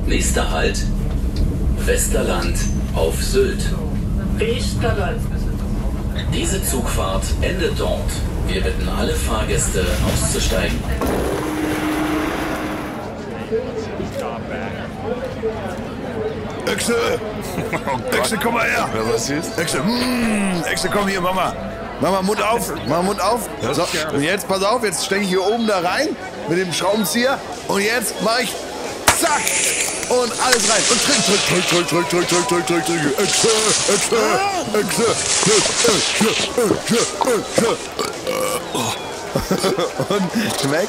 Nächster Halt, Westerland auf Sylt. Westerland. Diese Zugfahrt endet dort. Wir bitten alle Fahrgäste auszusteigen. Echse! Echse, komm mal her! Ja, was ist? Echse, Echse, komm hier, Mama. Mama, Mund auf. Mama, Mund auf. So, und jetzt, pass auf, jetzt stecke ich hier oben da rein mit dem Schraubenzieher. Und jetzt mach ich zack! Und alles rein. Und drück. Echse, Echse, Echse. Und schmeckt?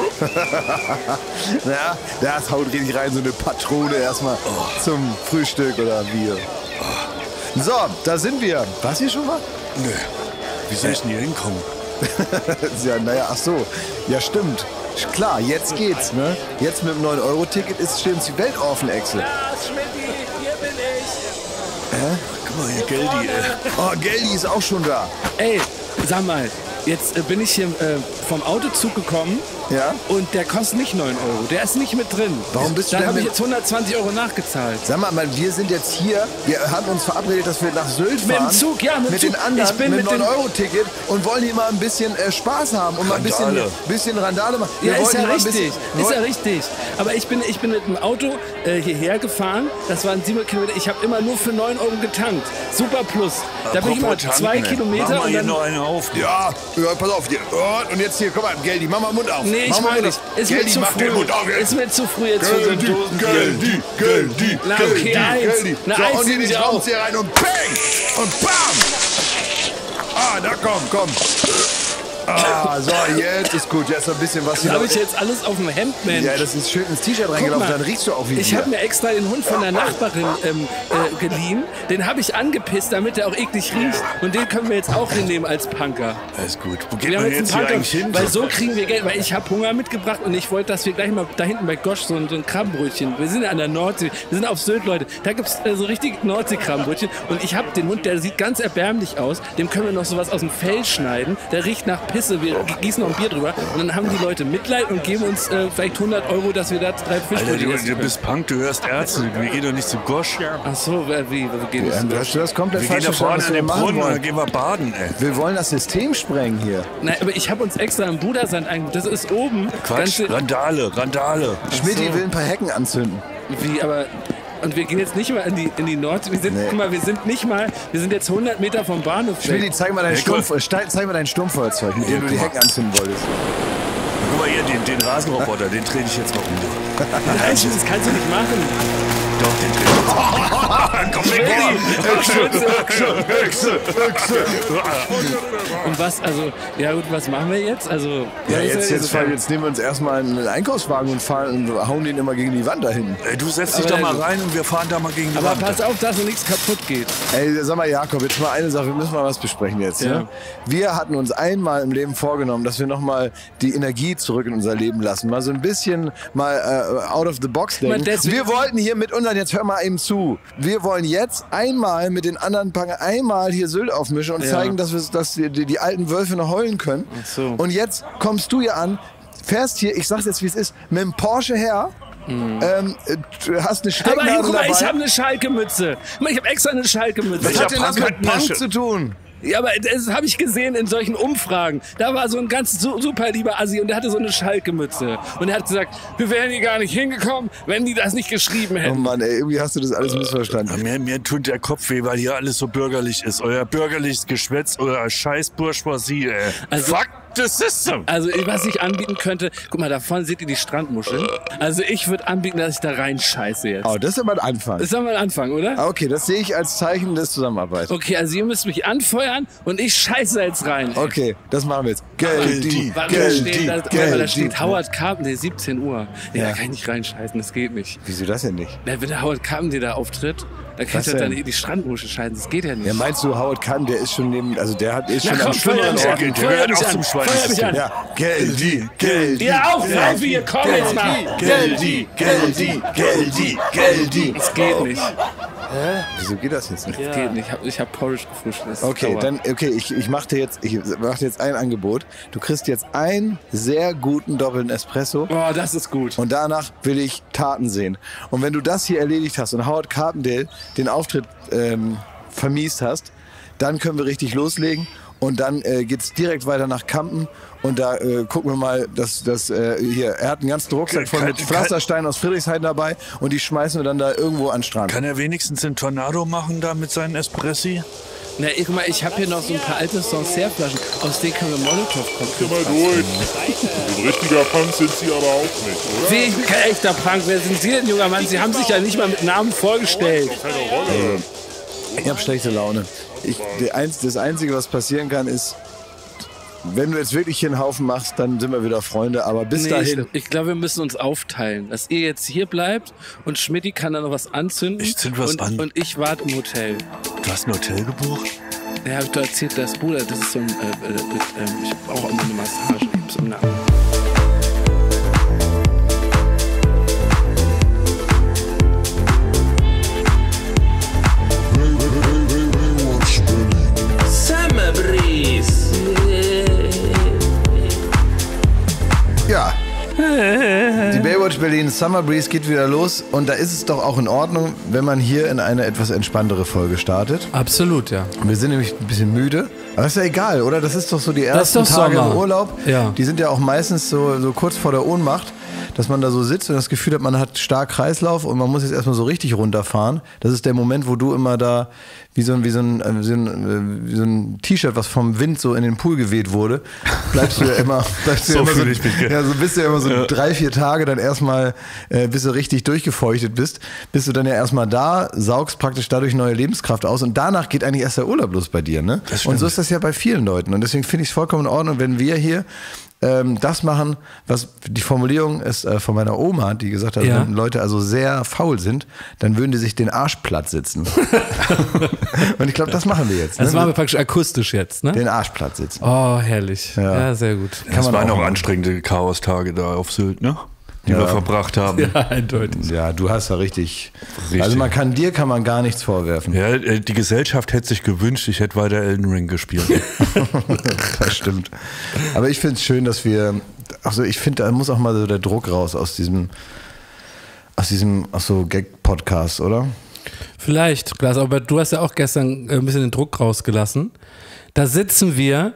Ja, das haut richtig rein, so eine Patrone erstmal zum Frühstück oder Bier. So, da sind wir. Warst du hier schon mal? Nö. Wie soll ich denn hier hinkommen? Ja, naja, ach so. Ja, stimmt. Klar, jetzt geht's, ne? Jetzt mit dem 9-Euro-Ticket steht uns die Welt offen, Echse. Ja, Schmidti, hier bin ich. Guck mal hier, Geldi. Oh, Geldi ist auch schon da. Ey, sag mal, jetzt bin ich hier vom Autozug gekommen. Ja? Und der kostet nicht 9 Euro. Der ist nicht mit drin. Warum bist du Da denn habe ich mit- jetzt 120 Euro nachgezahlt. Sag mal, wir sind jetzt hier, wir haben uns verabredet, dass wir nach Sylt Mit dem fahren. Zug, ja, mit dem mit Zug. den anderen, Ich bin mit mit dem- 9-Euro-Ticket und wollen hier mal ein bisschen Spaß haben und mal ein bisschen Randale machen. Wir Ja, ist wollen ja hier mal ein richtig. bisschen- Ist ja richtig. Aber ich bin mit dem Auto hierher gefahren. Das waren 7 Kilometer. Ich habe immer nur für 9 Euro getankt. Super Plus. Da bin ich immer 2 Kilometer Mach mal und hier dann... noch eine auf. Ja, pass auf. Hier. Und jetzt hier, komm mal, Geldi, mach mal Mund auf. Nee, ich mach mal mag Mund nicht. auf. Ist mir Geldi, zu mach den früh. Mund auf jetzt. Ist mir zu früh jetzt für so ein Dosen. Geldi. Na, okay, eins. Na, So, eins und hier nehme den ich auch. Schraubenzieher rein und bang! Und bam! Ah, da komm. Ah, so, jetzt ist gut. Jetzt noch ein bisschen was hier Da habe noch. ich jetzt alles auf dem Hemd, Mensch. Ja, das ist schön ins T-Shirt Guck reingelaufen, mal, dann riechst du auch wie ich Bier. habe mir extra den Hund von der Nachbarin geliehen. Den habe ich angepisst, damit er auch eklig riecht. Und den können wir jetzt auch hinnehmen als Punker. Alles gut. Wo geht Wir haben man jetzt jetzt einen hier Punker, eigentlich hin? weil so kriegen wir Geld. Weil ich habe Hunger mitgebracht und ich wollte, dass wir gleich mal da hinten bei Gosch so ein Krabbenbrötchen. Wir sind ja an der Nordsee, wir sind auf Sylt, Leute. Da gibt es so richtig Nordsee-Krabbenbrötchen. Und ich habe den Hund, der sieht ganz erbärmlich aus. Dem können wir noch sowas aus dem Fell schneiden. Der riecht nach Pisse. Wir gießen noch ein Bier drüber. Und dann haben die Leute Mitleid und geben uns vielleicht 100 Euro, dass wir da 3 Alter, Fischbrötchen essen du können. bist Punk, du hörst Ärzte. Wir gehen doch nicht zu Gosch. Ach so, wie geht Ja, das? du hast komplett Wir gehen falsch da vorne verstanden, was an wir den machen Brunnen und dann wollen. gehen wir baden, ey. Wir wollen das System sprengen hier. Nein, aber ich habe uns extra im Budersand eingebaut. Das ist oben. Quatsch, Randale. Schmidti will ein paar Hecken anzünden. Wie, aber... Und wir gehen jetzt nicht mal in die Nordsee. Wir sind, Nee. guck mal, wir sind jetzt 100 Meter vom Bahnhof weg. Schmidti, zeig mal dein Stummfeuerzeug, mit dem du die Hecken anzünden wolltest. Guck mal hier, den Rasenroboter, den drehe ich jetzt mal um. Nein, das kannst du nicht machen. Doch, den drehe ich jetzt. Komm weg, Und was, also, ja gut, was machen wir jetzt? Also, Ja, ist jetzt nehmen wir uns erstmal einen Einkaufswagen und fahren und hauen den immer gegen die Wand dahin. Ey, du setzt dich Aber da mal der- rein und wir fahren da mal gegen die aber Wand. pass auf, dass so nichts kaputt geht. Ey, sag mal, Jakob, jetzt mal eine Sache, wir müssen mal was besprechen jetzt. Ja. Ne? Wir hatten uns einmal im Leben vorgenommen, dass wir nochmal die Energie zurück in unser Leben lassen. Mal so ein bisschen out of the box denken. deswegen- Wir wollten hier mit unseren, jetzt hör mal eben zu, wir wollen jetzt einmal mit den anderen Punker einmal hier Sylt aufmischen und Ja. zeigen, dass die alten Wölfe noch heulen können. Ach so. Und jetzt kommst du hier an, fährst hier, ich sag's jetzt wie es ist, mit dem Porsche her, du hast eine Aber hey, Stecknadel guck mal, dabei. ich habe eine Schalke-Mütze. Ich habe extra eine Schalke-Mütze. Was hat denn das mit Punk Punkmasche. zu tun? Ja, aber das habe ich gesehen in solchen Umfragen. Da war so ein ganz super lieber Assi und der hatte so eine Schalke-Mütze. Und er hat gesagt, wir wären hier gar nicht hingekommen, wenn die das nicht geschrieben Oh hätten. Mann, ey, irgendwie hast du das alles missverstanden. Mir tut der Kopf weh, weil hier alles so bürgerlich ist. Euer bürgerliches Geschwätz, euer scheiß Bourgeoisie, ey. Also- Fuck the system. Also, was ich anbieten könnte, guck mal, da vorne seht ihr die Strandmuscheln. Also, ich würde anbieten, dass ich da rein scheiße jetzt. Oh, das ist aber ein Anfang. Das ist doch mal ein Anfang, oder? Ah, okay, das sehe ich als Zeichen des Zusammenarbeits. Okay, also ihr müsst mich anfeuern und ich scheiße jetzt rein. Okay, das machen wir jetzt. Geldi, Warte, da steht, da, guck mal, da steht Geldi. Howard Carpenter, 17 Uhr. Nee, Ja. da kann ich nicht reinscheißen, das geht nicht. Wieso das denn nicht? Ja, wenn der Howard Carpenter da auftritt, dann kannst du Was dann denn? die Strandmuschel scheißen, das geht ja nicht. Ja, meinst du, Howard Kahn, der ist schon neben, also der ist Na schon komm, am feuer schlimmeren mich Ort. an, Der feuer gehört mich auch an, zum feuer mich Schweinesystem. an. Ja, Geldi, Geldi. Ja, auf hier, komm jetzt mal. Geldi, Geldi, Geldi, Geldi. Das geht nicht. Wieso geht das jetzt nicht? Das geht nicht. Ich hab Porridge gefrühstückt. Ich mach dir jetzt ein Angebot. Du kriegst jetzt einen sehr guten doppelten Espresso. Oh, das ist gut. Und danach will ich Taten sehen. Und wenn du das hier erledigt hast und Howard Carpendale den Auftritt vermiest hast, dann können wir richtig loslegen. Und dann geht's direkt weiter nach Kampen. Und da gucken wir mal, hier, er hat einen ganzen Rucksack voll mit Pflastersteinen aus Friedrichshain dabei. Und die schmeißen wir dann da irgendwo an den Strand. Kann er wenigstens den Tornado machen da mit seinen Espressi? Na, guck mal, ich habe hier noch so ein paar alte Sancerre-Flaschen. Aus denen können wir Molotow kommen. Geh mal durch. Ein richtiger Punk sind Sie aber auch nicht, oder? Ich bin kein echter Punk. Wer sind Sie denn, junger Mann? Sie haben sich ja nicht mal mit Namen vorgestellt. Ich habe schlechte Laune. Das Einzige, was passieren kann, ist, wenn du jetzt wirklich hier einen Haufen machst, dann sind wir wieder Freunde. Aber bis dahin... Ich glaube, wir müssen uns aufteilen. Dass ihr jetzt hier bleibt und Schmidti kann da noch was anzünden. Ich zünd was an. Und ich warte im Hotel. Du hast ein Hotel gebucht? Ja, hab ich doch erzählt, das Bruder, das ist so ein... ich brauche auch immer eine Massage. Ich hab's im Nacken. Ja, die Baywatch Berlin Summer Breeze geht wieder los und da ist es doch auch in Ordnung, wenn man hier in eine etwas entspanntere Folge startet. Absolut, ja. Wir sind nämlich ein bisschen müde, aber ist ja egal, oder? Das ist doch so die ersten Tage im Urlaub. Ja. Die sind ja auch meistens so kurz vor der Ohnmacht, dass man da so sitzt und das Gefühl hat, man hat stark Kreislauf und man muss jetzt erstmal so richtig runterfahren. Das ist der Moment, wo du immer da wie so ein T-Shirt, was vom Wind so in den Pool geweht wurde, bist du ja immer so 3-4 Tage dann erstmal, bis du richtig durchgefeuchtet bist du dann ja erstmal da, saugst praktisch dadurch neue Lebenskraft aus und danach geht eigentlich erst der Urlaub los bei dir, ne? Und so ist das ja bei vielen Leuten und deswegen finde ich es vollkommen in Ordnung, wenn wir hier das machen, was die Formulierung ist von meiner Oma, die gesagt hat, wenn Leute also sehr faul sind, dann würden die sich den Arsch platt sitzen. Und ich glaube, das machen wir jetzt. Das machen wir praktisch akustisch jetzt, ne? Den Arsch platt sitzen. Oh, herrlich. Ja, sehr gut. Das waren auch anstrengende Chaos-Tage da auf Sylt, ne? Die wir verbracht haben. Ja, eindeutig. Ja, du hast ja richtig. Also dir kann man gar nichts vorwerfen. Ja, die Gesellschaft hätte sich gewünscht, ich hätte weiter Elden Ring gespielt. Das stimmt. Aber ich finde es schön, dass wir, ich finde, da muss auch mal so der Druck raus aus so Gag-Podcast, oder? Vielleicht, Klaas, aber du hast ja auch gestern ein bisschen den Druck rausgelassen. Da sitzen wir,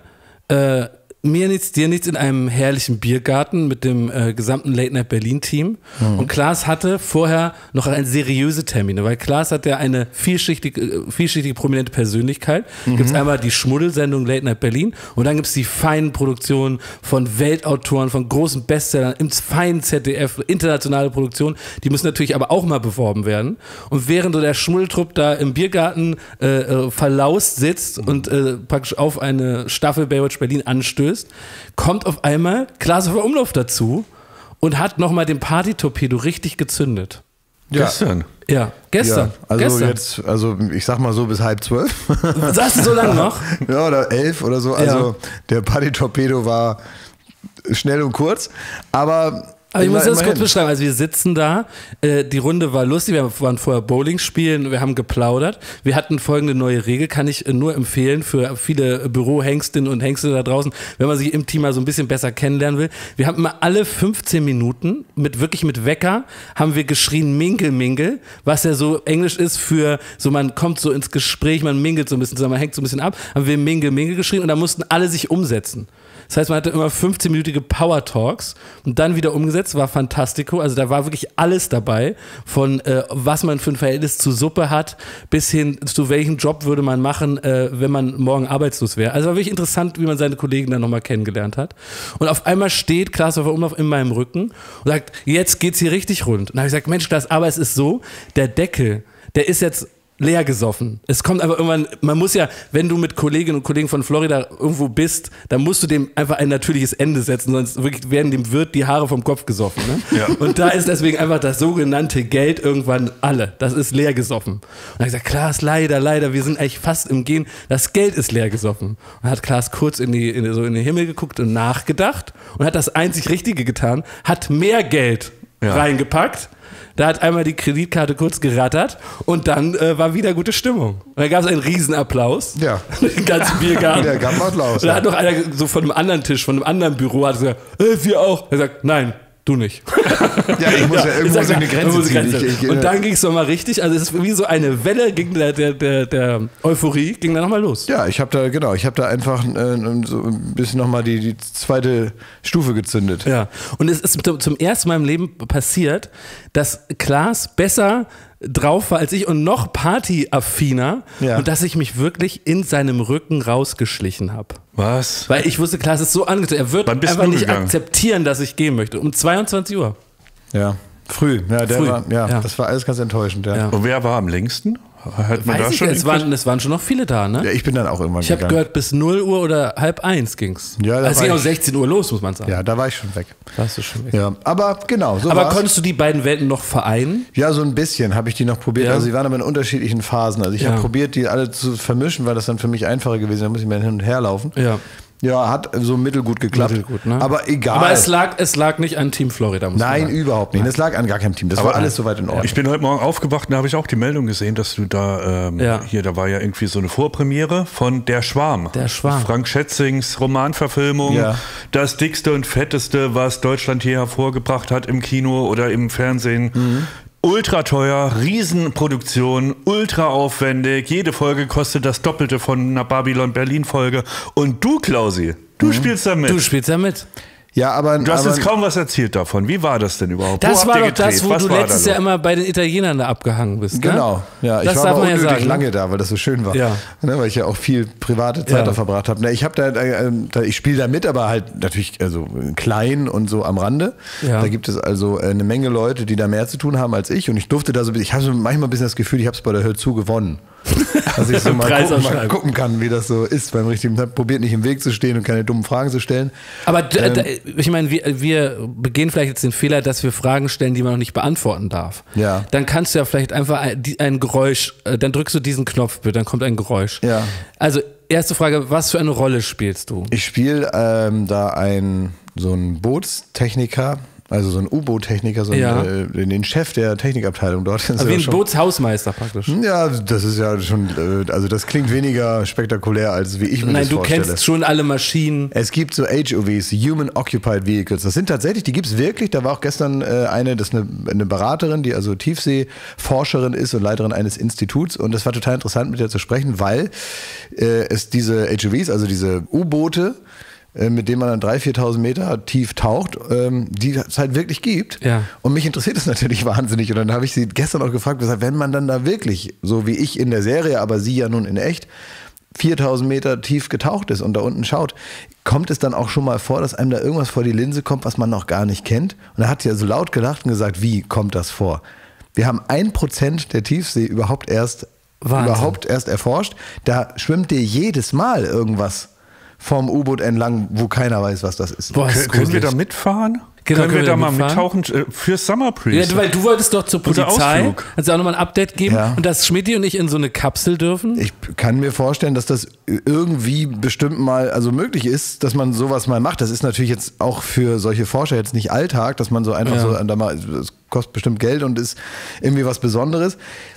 mir nichts, dir nichts, in einem herrlichen Biergarten mit dem gesamten Late Night Berlin Team. Und Klaas hatte vorher noch eine seriöse Termine, weil Klaas hat ja eine vielschichtige prominente Persönlichkeit. Gibt es einmal die Schmuddelsendung Late Night Berlin und dann gibt es die feinen Produktionen von Weltautoren, von großen Bestsellern im feinen ZDF, internationale Produktionen. Die müssen natürlich aber auch mal beworben werden. Und während so der Schmuddeltrupp da im Biergarten verlaust sitzt und praktisch auf eine Staffel Baywatch Berlin anstößt, kommt auf einmal Klaas auf Umlauf dazu und hat nochmal den Party-Torpedo richtig gezündet. Ja. Gestern? Ja, gestern. Ja, gestern. Jetzt, ich sag mal so bis 11:30. Sagst du so lange noch? Ja, oder 11 oder so. Also der Party-Torpedo war schnell und kurz, aber ich muss das kurz beschreiben. Also wir sitzen da, die Runde war lustig, wir waren vorher Bowling spielen, wir haben geplaudert. Wir hatten folgende neue Regel, kann ich nur empfehlen für viele Bürohengstinnen und Hengste da draußen, wenn man sich im Team mal so ein bisschen besser kennenlernen will. Wir haben immer alle 15 Minuten, mit Wecker, haben wir geschrien Mingle, Mingle, was ja so Englisch ist für, so man kommt so ins Gespräch, man mingelt so ein bisschen zusammen, man hängt so ein bisschen ab, haben wir Mingle, Mingle geschrien und da mussten alle sich umsetzen. Das heißt, man hatte immer 15-minütige Power Talks und dann wieder umgesetzt, war fantastico. Also da war wirklich alles dabei, von was man für ein Verhältnis zu Suppe hat, bis hin zu welchen Job würde man machen, wenn man morgen arbeitslos wäre. Also war wirklich interessant, wie man seine Kollegen dann nochmal kennengelernt hat. Und auf einmal steht Klaas auf Umlauf in meinem Rücken und sagt, jetzt geht's hier richtig rund. Und dann habe ich gesagt, Mensch Klaas, aber es ist so, der Deckel, der ist jetzt leer gesoffen. Es kommt aber irgendwann, man muss ja, wenn du mit Kolleginnen und Kollegen von Florida irgendwo bist, dann musst du dem einfach ein natürliches Ende setzen, sonst wirklich werden dem Wirt die Haare vom Kopf gesoffen. Ne? Ja. Und da ist deswegen einfach das sogenannte Geld irgendwann alle. Das ist leer gesoffen. Und dann habe ich gesagt, Klaas, leider, wir sind eigentlich fast im Gehen, das Geld ist leer gesoffen. Und hat Klaas kurz in den Himmel geguckt und nachgedacht und hat das einzig Richtige getan, hat mehr Geld reingepackt. Da hat einmal die Kreditkarte kurz gerattert und dann war wieder gute Stimmung. Und dann gab es einen Riesenapplaus. Ja. Den ganzen Biergarten. Der gab Applaus. Und da hat noch einer so von einem anderen Tisch, von einem anderen Büro hat gesagt, wir auch. Er sagt, nein, du nicht. Ja, ich muss ja irgendwo so eine Grenze ziehen. Und dann ging es nochmal richtig, also es ist wie so eine Welle ging der Euphorie, ging da nochmal los. Ja, ich habe da einfach so ein bisschen nochmal die zweite Stufe gezündet. Ja, und es ist zum ersten Mal im Leben passiert, dass Klaas besser drauf war als ich und noch partyaffiner und dass ich mich wirklich in seinem Rücken rausgeschlichen habe. Was? Weil ich wusste, Klaas ist so angezogen, er wird einfach nicht akzeptieren, dass ich gehen möchte. Um 22 Uhr. Ja, früh. Ja, das war alles ganz enttäuschend. Ja. Und wer war am längsten? Hat man Weiß da ich, schon es waren schon noch viele da, ne? Ja, ich bin dann auch irgendwann Ich habe gehört, bis 0 Uhr oder 12:30 ging's. Ja, es ging um 16 Uhr los, muss man sagen. Ja, da war ich schon weg. Warst du schon weg. Ja, aber genau, so Aber war's. konntest du die beiden Welten noch vereinen? Ja, so ein bisschen habe ich die noch probiert. Ja. Also die waren aber in unterschiedlichen Phasen. Also ich habe probiert, die alle zu vermischen, weil das dann für mich einfacher gewesen ist. Da muss ich mehr hin und her laufen. Ja. Ja, hat so mittelgut geklappt. Mittelgut, ne? Aber egal. Aber es lag nicht an Team Florida, muss man Nein, sagen. überhaupt nicht. Das lag an gar keinem Team. Das war alles soweit in Ordnung. Ich bin heute Morgen aufgewacht und da habe ich auch die Meldung gesehen, dass du da, da war ja irgendwie so eine Vorpremiere von Der Schwarm. Der Schwarm. Frank Schätzings Romanverfilmung. Ja. Das dickste und fetteste, was Deutschland hier hervorgebracht hat im Kino oder im Fernsehen. Mhm. Ultra teuer, Riesenproduktion, ultra aufwendig. Jede Folge kostet das Doppelte von einer Babylon-Berlin-Folge. Und du, Klausi, du spielst da mit. Du spielst da mit. Ja, aber du hast jetzt kaum was erzählt davon. Wie war das denn überhaupt? Das war doch das, wo du letztes Jahr immer bei den Italienern da abgehangen bist. Ne? Genau. Ja, ich war aber unnötig lange da, weil das so schön war. Ja. Ne, weil ich ja auch viel private Zeit da verbracht habe. Ich habe ich spiele da mit, aber halt natürlich also klein und so am Rande. Ja. Da gibt es also eine Menge Leute, die da mehr zu tun haben als ich. Und ich durfte da so, ich habe so manchmal ein bisschen das Gefühl, ich habe es bei der Hör zu gewonnen. Dass ich so mal gucken kann, wie das so ist beim richtigen. Probiert nicht im Weg zu stehen und keine dummen Fragen zu stellen. Aber ich meine, wir begehen vielleicht jetzt den Fehler, dass wir Fragen stellen, die man noch nicht beantworten darf. Ja. Dann kannst du ja vielleicht einfach ein Geräusch, dann drückst du diesen Knopf, bitte, dann kommt ein Geräusch. Ja. Also, erste Frage, was für eine Rolle spielst du? Ich spiele da so einen Bootstechniker. Also so ein U-Boot-Techniker, den Chef der Technikabteilung dort. Also wie ein Bootshausmeister praktisch. Ja, das ist ja schon, also das klingt weniger spektakulär, als wie ich mir das vorstelle. Nein, du kennst schon alle Maschinen. Es gibt so HOVs, Human Occupied Vehicles. Das sind tatsächlich, die gibt es wirklich. Da war auch gestern eine Beraterin, die also Tiefseeforscherin ist und Leiterin eines Instituts. Und das war total interessant, mit der zu sprechen, weil es diese HOVs, also diese U-Boote, mit dem man dann 3.000, 4.000 Meter tief taucht, die es halt wirklich gibt. Ja. Und mich interessiert das natürlich wahnsinnig. Und dann habe ich sie gestern auch gefragt, wenn man dann da wirklich, so wie ich in der Serie, aber sie ja nun in echt, 4.000 Meter tief getaucht ist und da unten schaut, kommt es dann auch schon mal vor, dass einem da irgendwas vor die Linse kommt, was man noch gar nicht kennt? Und da hat sie ja so laut gelacht und gesagt, wie kommt das vor? Wir haben 1% der Tiefsee überhaupt erst erforscht. Da schwimmt dir jedes Mal irgendwas vom U-Boot entlang, wo keiner weiß, was das ist. Boah, können wir da mitfahren? Genau, können wir da mal mittauchen für Summer Breeze? Ja, weil du wolltest doch zur Polizei, kannst du auch nochmal ein Update geben und dass Schmidti und ich in so eine Kapsel dürfen? Ich kann mir vorstellen, dass das irgendwie bestimmt mal möglich ist, dass man sowas mal macht. Das ist natürlich jetzt auch für solche Forscher jetzt nicht Alltag, dass man so einfach das kostet bestimmt Geld und ist irgendwie was Besonderes.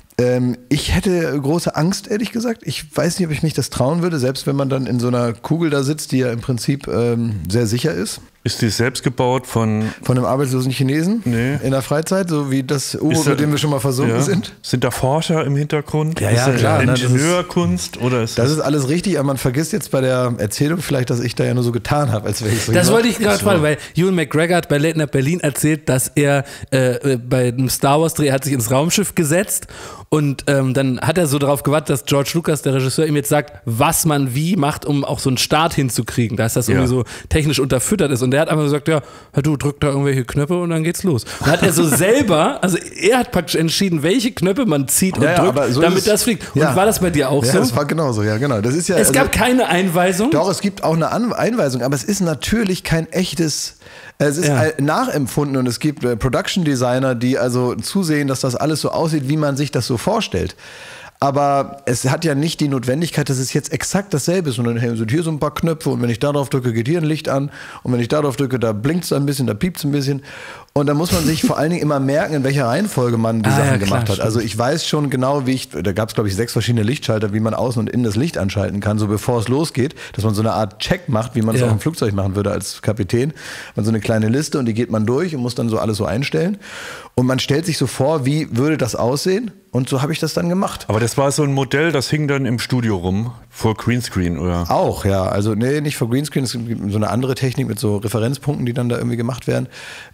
Ich hätte große Angst, ehrlich gesagt. Ich weiß nicht, ob ich mich das trauen würde, selbst wenn man dann in so einer Kugel da sitzt, die ja im Prinzip sehr sicher ist. Ist die selbst gebaut von einem arbeitslosen Chinesen? Nee. In der Freizeit, so wie das U-Boot, mit dem wir schon mal versunken sind? Sind da Forscher im Hintergrund? Ja, klar. Ingenieurkunst? Oder ist das ist alles richtig, aber man vergisst jetzt bei der Erzählung vielleicht, dass ich da ja nur so getan habe, als wäre ich so. Das wollte ich gerade fragen, weil Ewan McGregor hat bei Late Night Berlin erzählt, dass er bei einem Star Wars Dreh hat sich ins Raumschiff gesetzt und dann hat er so darauf gewartet, dass George Lucas, der Regisseur, ihm jetzt sagt, was man wie macht, um auch so einen Start hinzukriegen, dass das irgendwie so technisch unterfüttert ist. Und der hat einfach gesagt, ja, du drückt da irgendwelche Knöpfe und dann geht's los. Und hat er so selber, also er hat praktisch entschieden, welche Knöpfe man zieht und drückt, so damit das fliegt. Und war das bei dir auch so? Ja, das war genauso, ja genau. Das ist ja, es gab keine Einweisung? Doch, es gibt auch eine Einweisung, aber es ist natürlich kein echtes... Es ist nachempfunden und es gibt Production Designer, die also zusehen, dass das alles so aussieht, wie man sich das so vorstellt. Aber es hat ja nicht die Notwendigkeit, dass es jetzt exakt dasselbe ist, sondern sind hier so ein paar Knöpfe und wenn ich da drauf drücke, geht hier ein Licht an und wenn ich da drauf drücke, da blinkt es ein bisschen, da piept es ein bisschen. Und da muss man sich vor allen Dingen immer merken, in welcher Reihenfolge man die Sachen gemacht hat. Also ich weiß schon genau, da gab es glaube ich 6 verschiedene Lichtschalter, wie man außen und innen das Licht anschalten kann, so bevor es losgeht, dass man so eine Art Check macht, wie man es auch im Flugzeug machen würde als Kapitän. Man so eine kleine Liste und die geht man durch und muss dann so alles so einstellen. Und man stellt sich so vor, wie würde das aussehen? Und so habe ich das dann gemacht. Aber das war so ein Modell, das hing dann im Studio rum, vor Greenscreen, oder? Auch, ja. Also nee, nicht vor Greenscreen, es gibt so eine andere Technik mit so Referenzpunkten, die dann da irgendwie gemacht werden.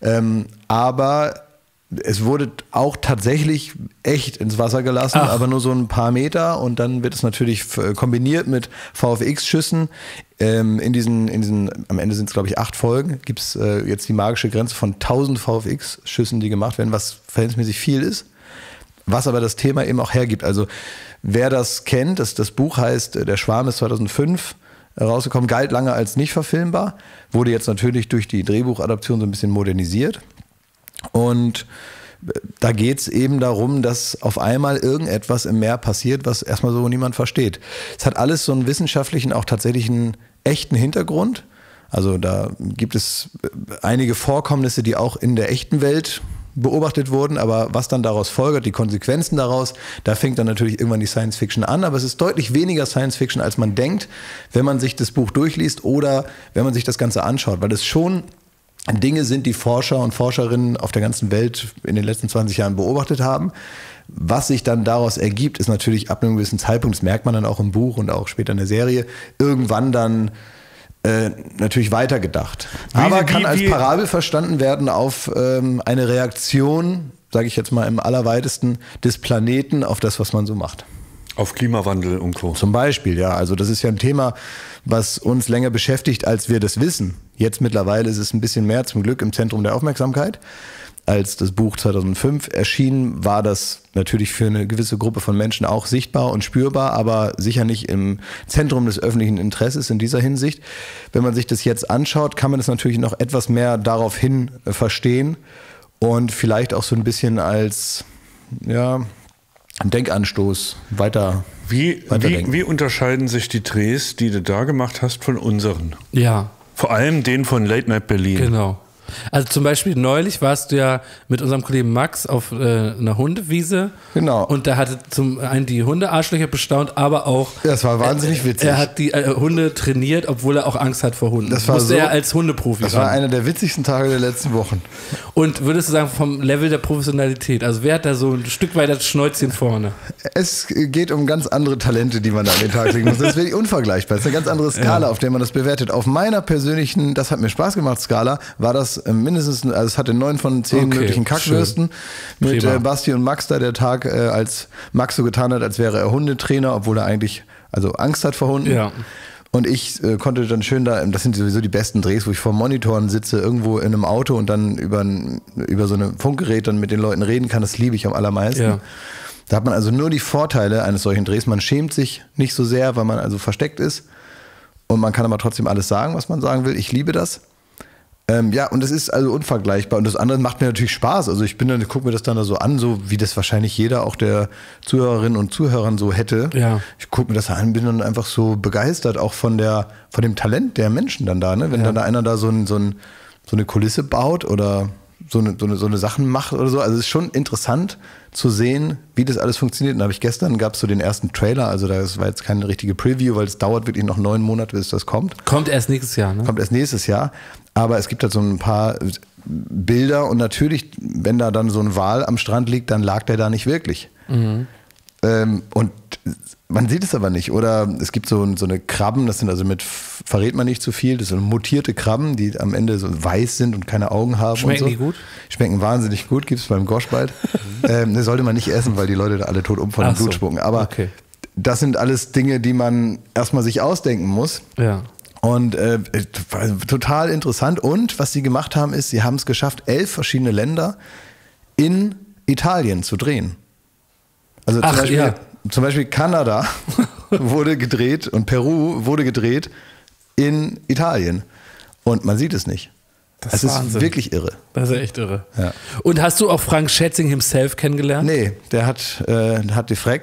Aber es wurde auch tatsächlich echt ins Wasser gelassen, aber nur so ein paar Meter und dann wird es natürlich kombiniert mit VFX-Schüssen. Am Ende sind es glaube ich 8 Folgen, gibt es jetzt die magische Grenze von 1000 VFX-Schüssen, die gemacht werden, was verhältnismäßig viel ist, was aber das Thema eben auch hergibt. Also wer das kennt, das Buch heißt Der Schwarm, ist 2005 rausgekommen, galt lange als nicht verfilmbar, wurde jetzt natürlich durch die Drehbuchadaption so ein bisschen modernisiert. Und da geht es eben darum, dass auf einmal irgendetwas im Meer passiert, was erstmal so niemand versteht. Es hat alles so einen wissenschaftlichen, auch tatsächlich einen echten Hintergrund. Also da gibt es einige Vorkommnisse, die auch in der echten Welt beobachtet wurden, aber was dann daraus folgt, die Konsequenzen daraus, da fängt dann natürlich irgendwann die Science Fiction an, aber es ist deutlich weniger Science Fiction, als man denkt, wenn man sich das Buch durchliest oder wenn man sich das Ganze anschaut, weil es schon Dinge sind, die Forscher und Forscherinnen auf der ganzen Welt in den letzten 20 Jahren beobachtet haben. Was sich dann daraus ergibt, ist natürlich ab einem gewissen Zeitpunkt, das merkt man dann auch im Buch und auch später in der Serie, irgendwann dann natürlich weitergedacht. Aber kann als Parabel verstanden werden auf eine Reaktion, sage ich jetzt mal im allerweitesten, des Planeten auf das, was man so macht. Auf Klimawandel und Co. Zum Beispiel, ja. Also das ist ja ein Thema, was uns länger beschäftigt, als wir das wissen. Jetzt mittlerweile ist es ein bisschen mehr zum Glück im Zentrum der Aufmerksamkeit. Als das Buch 2005 erschien, war das natürlich für eine gewisse Gruppe von Menschen auch sichtbar und spürbar, aber sicher nicht im Zentrum des öffentlichen Interesses in dieser Hinsicht. Wenn man sich das jetzt anschaut, kann man das natürlich noch etwas mehr daraufhin verstehen und vielleicht auch so ein bisschen als, ja, ein Denkanstoß weiter. Wie unterscheiden sich die Drehs, die du da gemacht hast, von unseren? Ja. Vor allem den von Late Night Berlin. Genau. Also zum Beispiel neulich warst du ja mit unserem Kollegen Max auf einer Hundewiese. Genau. Und da hatte zum einen die Hundearschlöcher bestaunt, aber auch... Ja, das war wahnsinnig witzig. Er hat die Hunde trainiert, obwohl er auch Angst hat vor Hunden. Das war musste er als Hundeprofi Das war einer der witzigsten Tage der letzten Wochen. Und würdest du sagen, vom Level der Professionalität, also wer hat da so ein Stück weit das Schnäuzchen vorne? Es geht um ganz andere Talente, die man da an den Tag legen muss. Das ist wirklich unvergleichbar. Das ist eine ganz andere Skala, auf der man das bewertet. Auf meiner persönlichen, das hat mir Spaß gemacht, Skala, war das mindestens, also es hatte 9 von 10 möglichen Kackwürsten. Mit Basti und Max da der Tag, als Max so getan hat, als wäre er Hundetrainer, obwohl er eigentlich Angst hat vor Hunden. Ja. Und ich konnte dann schön das sind sowieso die besten Drehs, wo ich vor Monitoren sitze, irgendwo in einem Auto und dann über so ein Funkgerät dann mit den Leuten reden kann. Das liebe ich am allermeisten. Ja. Da hat man also nur die Vorteile eines solchen Drehs. Man schämt sich nicht so sehr, weil man also versteckt ist. Und man kann aber trotzdem alles sagen, was man sagen will. Ich liebe das. Ja, und das ist also unvergleichbar. Und das andere macht mir natürlich Spaß. Also ich gucke mir das dann da so an, so wie das wahrscheinlich jeder, auch der Zuhörerinnen und Zuhörern so hätte. Ja. Ich gucke mir das an, bin dann einfach so begeistert, auch von dem Talent der Menschen dann da. Ne? Wenn dann da einer da so eine Kulisse baut oder so eine Sachen macht oder so. Also es ist schon interessant zu sehen, wie das alles funktioniert. Und da habe ich gestern, gab es so den ersten Trailer, also das war jetzt keine richtige Preview, weil es dauert wirklich noch 9 Monate, bis das kommt. Kommt erst nächstes Jahr, ne? Kommt erst nächstes Jahr. Aber es gibt halt so ein paar Bilder und natürlich, wenn da dann so ein Wal am Strand liegt, dann lag der da nicht wirklich. Mhm. Und man sieht es aber nicht. Oder es gibt so eine Krabben, das sind also verrät man nicht zu viel, das sind mutierte Krabben, die am Ende so weiß sind und keine Augen haben. Schmecken und so. Die gut? Schmecken wahnsinnig gut, gibt es beim Gosch bald. Das sollte man nicht essen, weil die Leute da alle tot von dem Blut spucken. Aber das sind alles Dinge, die man erstmal sich ausdenken muss. Ja. Und total interessant. Und was sie gemacht haben, ist, sie haben es geschafft, 11 verschiedene Länder in Italien zu drehen. Also zum Beispiel Kanada wurde gedreht und Peru wurde gedreht in Italien. Und man sieht es nicht. Es ist wirklich irre. Das ist echt irre. Ja. Und hast du auch Frank Schätzing himself kennengelernt? Nee, der hat die Freck.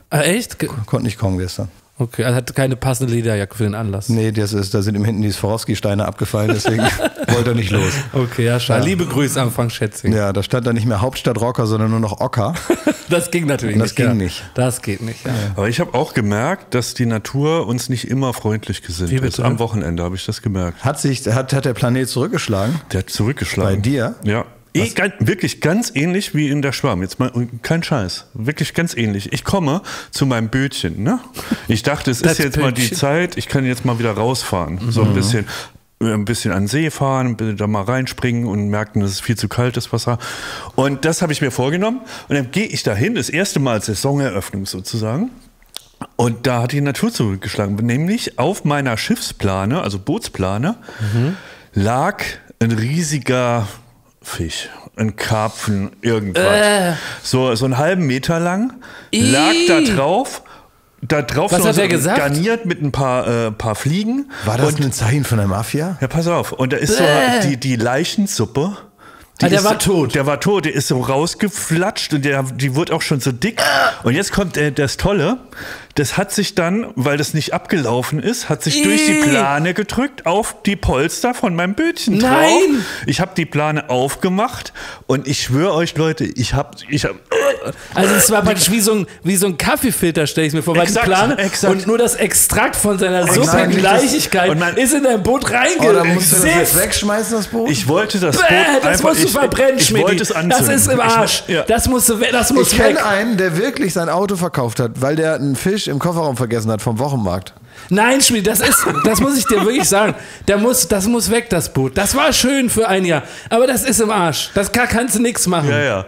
Echt? Konnte nicht kommen gestern. Okay, er hatte keine passende Lederjacke für den Anlass. Nee, da sind ihm hinten die Swarovski-Steine abgefallen, deswegen wollte er nicht los. Okay, ja, schade. Liebe Grüße an Frank Schätzing. Ja, da stand dann nicht mehr Hauptstadtrocker, sondern nur noch Ocker. Das ging natürlich nicht. Das geht nicht, ja. Aber ich habe auch gemerkt, dass die Natur uns nicht immer freundlich gesinnt ist. Am Wochenende habe ich das gemerkt. Hat der Planet zurückgeschlagen? Der hat zurückgeschlagen. Bei dir? Ja. Wirklich ganz ähnlich wie in der Schwarm. Jetzt mal kein Scheiß. Wirklich ganz ähnlich. Ich komme zu meinem Bötchen. Ne? Ich dachte, es ist jetzt mal die Zeit, ich kann jetzt mal wieder rausfahren. So ein bisschen an den See fahren, da mal reinspringen und merken, dass es viel zu kalt ist, Wasser. Und das habe ich mir vorgenommen. Und dann gehe ich dahin, das erste Mal als Saisoneröffnung sozusagen. Und da hat die Natur zurückgeschlagen. Nämlich auf meiner Schiffsplane, also Bootsplane, lag ein riesiger Fisch, ein Karpfen, irgendwas. So einen halben Meter lang, lag da drauf. Da drauf was noch hat er gesagt? Garniert mit ein paar Fliegen. War das ein Zeichen von der Mafia? Ja, pass auf. Und da ist so die Leichensuppe. Der war tot. Der war tot, der ist so rausgeflatscht und die wurde auch schon so dick. Und jetzt kommt das Tolle, das hat sich dann, weil das nicht abgelaufen ist, hat sich durch die Plane gedrückt auf die Polster von meinem Bötchen drauf. Nein! Ich habe die Plane aufgemacht und ich schwöre euch, Leute, ich hab also es war praktisch wie so ein Kaffeefilter, stelle ich mir vor, weil die Plane und nur das Extrakt von seiner Suppe Gleichigkeit ist in dein Boot reingesifft. Oder musst du das jetzt wegschmeißen, das Boot? Ich wollte das Boot das musst du verbrennen, Schmidt. Ich wollte es anzünden. Das ist im Arsch. Das muss ich kenne einen, der wirklich sein Auto verkauft hat, weil der einen Fisch im Kofferraum vergessen hat vom Wochenmarkt. Nein, Schmidt, das muss ich dir wirklich sagen. Das muss weg, das Boot. Das war schön für ein Jahr, aber das ist im Arsch. Das kannst du nichts machen. Ja.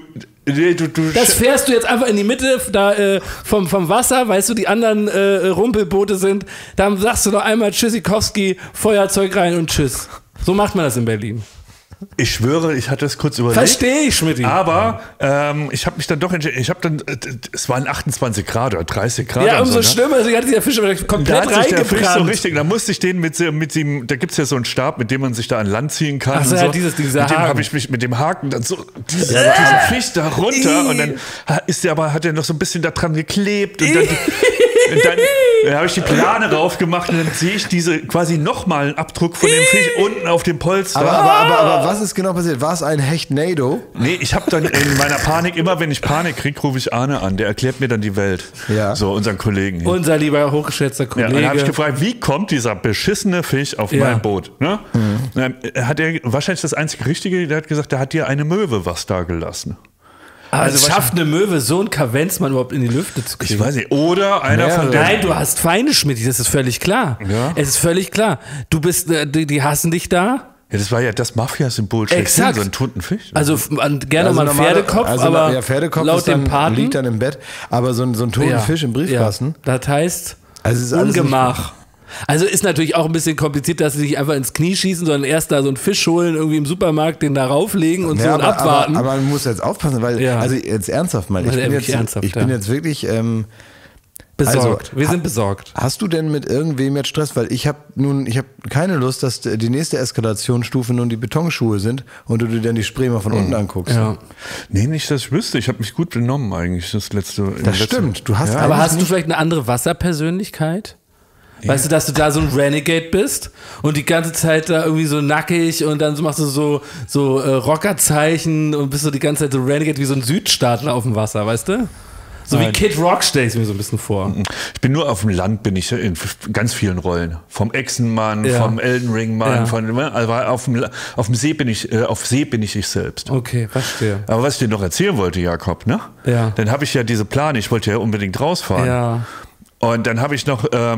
Das fährst du jetzt einfach in die Mitte vom Wasser, weißt du, die anderen Rumpelboote sind. Dann sagst du noch einmal Tschüssikowski, Feuerzeug rein und tschüss. So macht man das in Berlin. Ich schwöre, ich hatte es kurz überlegt. Verstehe ich, Schmidt. Aber ich habe mich dann doch entschieden, es waren 28 Grad oder 30 Grad. Ja, umso schlimmer, also hat sich der Fisch aber komplett reingebrannt. So richtig, da musste ich den mit dem, da gibt es ja so einen Stab, mit dem man sich da an Land ziehen kann. Ach so, und so. ja, dieser Haken. Habe ich mich mit dem Haken dann so diesen Fisch da runter und dann hat er noch so ein bisschen da dran geklebt und dann habe ich die Plane raufgemacht und dann sehe ich quasi nochmal einen Abdruck von dem Fisch unten auf dem Polster. Aber was ist genau passiert? War es ein Hechtnado? Nee, ich habe dann in meiner Panik, immer wenn ich Panik kriege, rufe ich Arne an. Der erklärt mir dann die Welt. Ja. So, unseren Kollegen. Hier. Unser lieber, hochgeschätzter Kollege. Ja, dann habe ich gefragt, wie kommt dieser beschissene Fisch auf mein Boot? Ne? Dann hat er wahrscheinlich das einzige Richtige, der hat gesagt, der hat dir eine Möwe was da gelassen. Aber also schafft eine Möwe so ein Kavenzmann überhaupt in die Lüfte zu kriegen? Ich weiß nicht. Oder einer von denen. Nein, du hast Feinde, Schmidt, das ist völlig klar. Ja. Es ist völlig klar. Du bist, die hassen dich da. Ja, das war ja das Mafia-Symbol schlechthin, so ein toten Fisch. Also gerne mal ein Pferdekopf, aber Pferdekopf laut dem Paten liegt dann im Bett, aber so ein toten Fisch im Briefkasten. Ja. Das heißt also Ungemach. Also ist natürlich auch ein bisschen kompliziert, dass sie sich einfach ins Knie schießen, sondern erst da so einen Fisch holen, irgendwie im Supermarkt, den da rauflegen und so und abwarten. Aber man muss jetzt aufpassen, weil, also jetzt ernsthaft mal, ich bin jetzt wirklich besorgt. Also, wir sind besorgt. Hast du denn mit irgendwem jetzt Stress? Weil ich habe keine Lust, dass die nächste Eskalationsstufe nun die Betonschuhe sind und du dir dann die Spree von unten anguckst. Ja. Nee, nicht, dass ich wüsste. Ich habe mich gut benommen eigentlich. Das stimmt. Du hast aber hast du vielleicht eine andere Wasserpersönlichkeit? Weißt du, dass du da so ein Renegade bist und die ganze Zeit da irgendwie so nackig und dann machst du so Rockerzeichen und bist so die ganze Zeit so Renegade wie so ein Südstaatler auf dem Wasser, weißt du? So wie Kid Rock stelle ich es mir so ein bisschen vor. Ich bin nur auf dem Land, bin ich in ganz vielen Rollen. Vom Echsenmann, vom Elden Ring Mann, also auf dem See bin ich, ich selbst. Okay, verstehe. Aber was ich dir noch erzählen wollte, Jakob, ne? Ja. Dann habe ich ja diese Plane, ich wollte ja unbedingt rausfahren. Ja. Und dann habe ich noch, da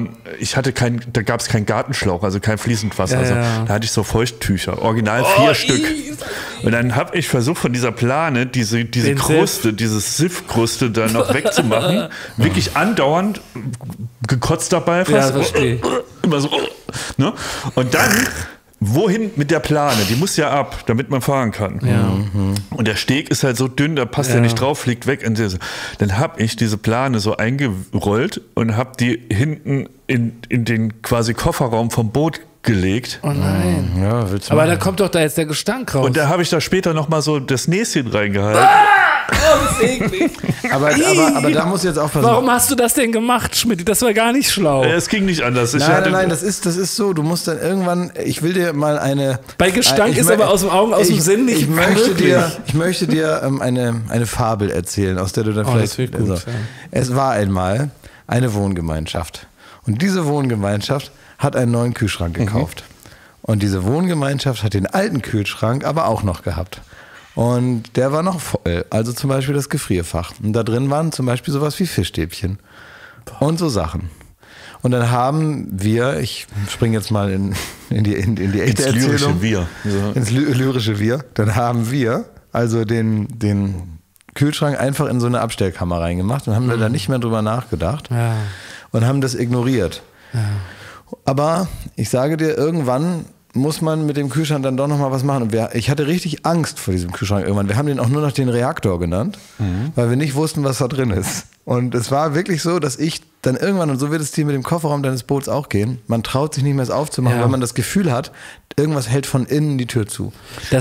gab es keinen Gartenschlauch, also kein fließend Wasser. Also, da hatte ich so Feuchttücher, original 4 Stück. Und dann habe ich versucht, von dieser Plane diese Kruste, diese Siffkruste da noch wegzumachen. Wirklich andauernd gekotzt dabei fast. Ja, verstehe. Immer so. Ne? Und dann... Wohin mit der Plane? Die muss ja ab, damit man fahren kann. Ja. Und der Steg ist halt so dünn, da passt er nicht drauf, fliegt weg. Dann habe ich diese Plane so eingerollt und habe die hinten in den quasi Kofferraum vom Boot gelegt. Oh nein. Ja, aber da kommt doch da jetzt der Gestank raus. Und da habe ich da später nochmal so das Näschen reingehalten. das ist eklig. Aber da muss jetzt aufpassen. Warum hast du das denn gemacht, Schmidt? Das war gar nicht schlau. Es ging nicht anders. Nein, das ist so. Du musst dann irgendwann, ich will dir mal eine... Bei Gestank ist aber aus dem Augen, aus dem Sinn nicht möglich. Ich möchte dir eine Fabel erzählen, aus der du dann vielleicht... Das wird gut, also, es war einmal eine Wohngemeinschaft. Und diese Wohngemeinschaft hat einen neuen Kühlschrank gekauft. Und diese Wohngemeinschaft hat den alten Kühlschrank aber auch noch gehabt. Und der war noch voll. Also zum Beispiel das Gefrierfach. Und da drin waren zum Beispiel sowas wie Fischstäbchen. Und so Sachen. Und dann haben wir, ich springe jetzt mal in die echte Erzählung. Ins lyrische Wir. Dann haben wir also den Kühlschrank einfach in so eine Abstellkammer reingemacht und haben da nicht mehr drüber nachgedacht und haben das ignoriert. Ja. Aber ich sage dir, irgendwann muss man mit dem Kühlschrank dann doch nochmal was machen. Und ich hatte richtig Angst vor diesem Kühlschrank irgendwann. Wir haben den auch nur noch den Reaktor genannt, weil wir nicht wussten, was da drin ist. Und es war wirklich so, dass ich dann irgendwann, und so wird es dir mit dem Kofferraum deines Boots auch gehen, man traut sich nicht mehr es aufzumachen, weil man das Gefühl hat, irgendwas hält von innen die Tür zu.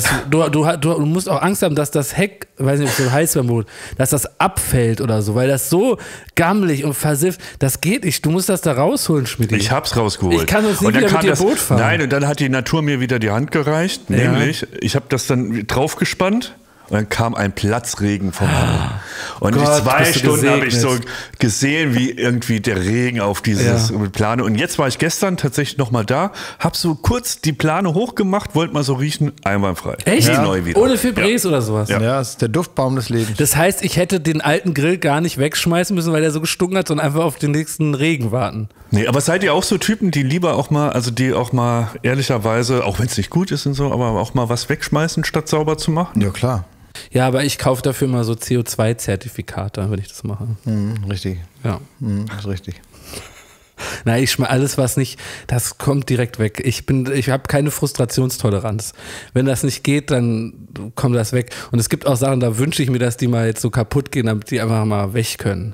Du musst auch Angst haben, dass das Heck, weiß nicht, ob es so heißt beim Boot, dass das abfällt oder so, weil das so gammelig und versifft, das geht nicht. Du musst das da rausholen, Schmidt. Ich hab's rausgeholt. Ich kann uns nicht wieder mit dir Boot fahren. Nein, und dann hat die Natur mir wieder die Hand gereicht, nämlich, ich habe das dann draufgespannt. Und dann kam ein Platzregen vom Himmel. Und Gott, 2 Stunden habe ich so gesehen, wie irgendwie der Regen auf dieses Plane. Und jetzt war ich gestern tatsächlich nochmal da, habe so kurz die Plane hochgemacht, wollte mal so riechen, einwandfrei. Echt? Ja. Neu wieder. Ohne Fibres oder sowas? Ja, das ist der Duftbaum des Lebens. Das heißt, ich hätte den alten Grill gar nicht wegschmeißen müssen, weil der so gestunken hat, sondern einfach auf den nächsten Regen warten. Nee, aber seid ihr auch so Typen, die lieber auch mal, also die auch mal ehrlicherweise, auch wenn es nicht gut ist und so, aber auch mal was wegschmeißen, statt sauber zu machen? Ja, klar. Ja, aber ich kaufe dafür mal so CO2-Zertifikate, wenn ich das mache. Richtig. Ja. Ist richtig. Nein, alles, was nicht, das kommt direkt weg. Ich habe keine Frustrationstoleranz. Wenn das nicht geht, dann kommt das weg. Und es gibt auch Sachen, da wünsche ich mir, dass die mal jetzt so kaputt gehen, damit die einfach mal weg können.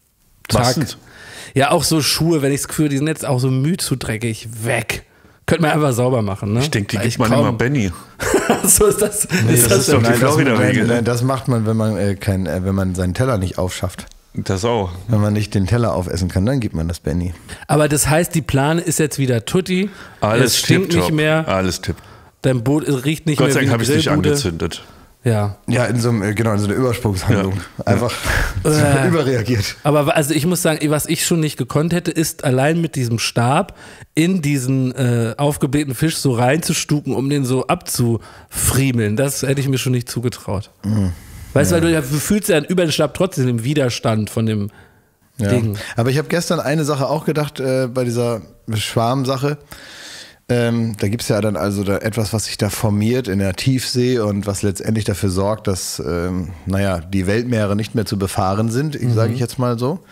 Ja, auch so Schuhe, wenn ich das Gefühl, die sind jetzt auch so müde zu dreckig, weg. Könnte man einfach sauber machen, ne? Ich denke, die gibt man immer Benny. So ist das. Nee, das ist doch die Florida-Regel. Nein, das macht man, wenn man seinen Teller nicht aufschafft. Das auch. Wenn man nicht den Teller aufessen kann, dann gibt man das Benny. Aber das heißt, die Plane ist jetzt wieder tutti. Alles es stinkt nicht mehr. Alles tipp. Dein Boot riecht nicht Gott mehr. Gott sei Dank habe ich es nicht angezündet. Ja. Ja, in so einer Übersprungshandlung. Ja. Einfach überreagiert. Aber also ich muss sagen, was ich schon nicht gekonnt hätte, ist allein mit diesem Stab in diesen aufgeblähten Fisch so reinzustuken, um den so abzufriemeln. Das hätte ich mir schon nicht zugetraut. Weißt du, weil du fühlst ja über den Stab trotzdem den Widerstand von dem Ding. Aber ich habe gestern eine Sache auch gedacht bei dieser Schwarmsache. Da gibt es ja dann also etwas, was sich da formiert in der Tiefsee und was letztendlich dafür sorgt, dass die Weltmeere nicht mehr zu befahren sind, sage ich jetzt mal so.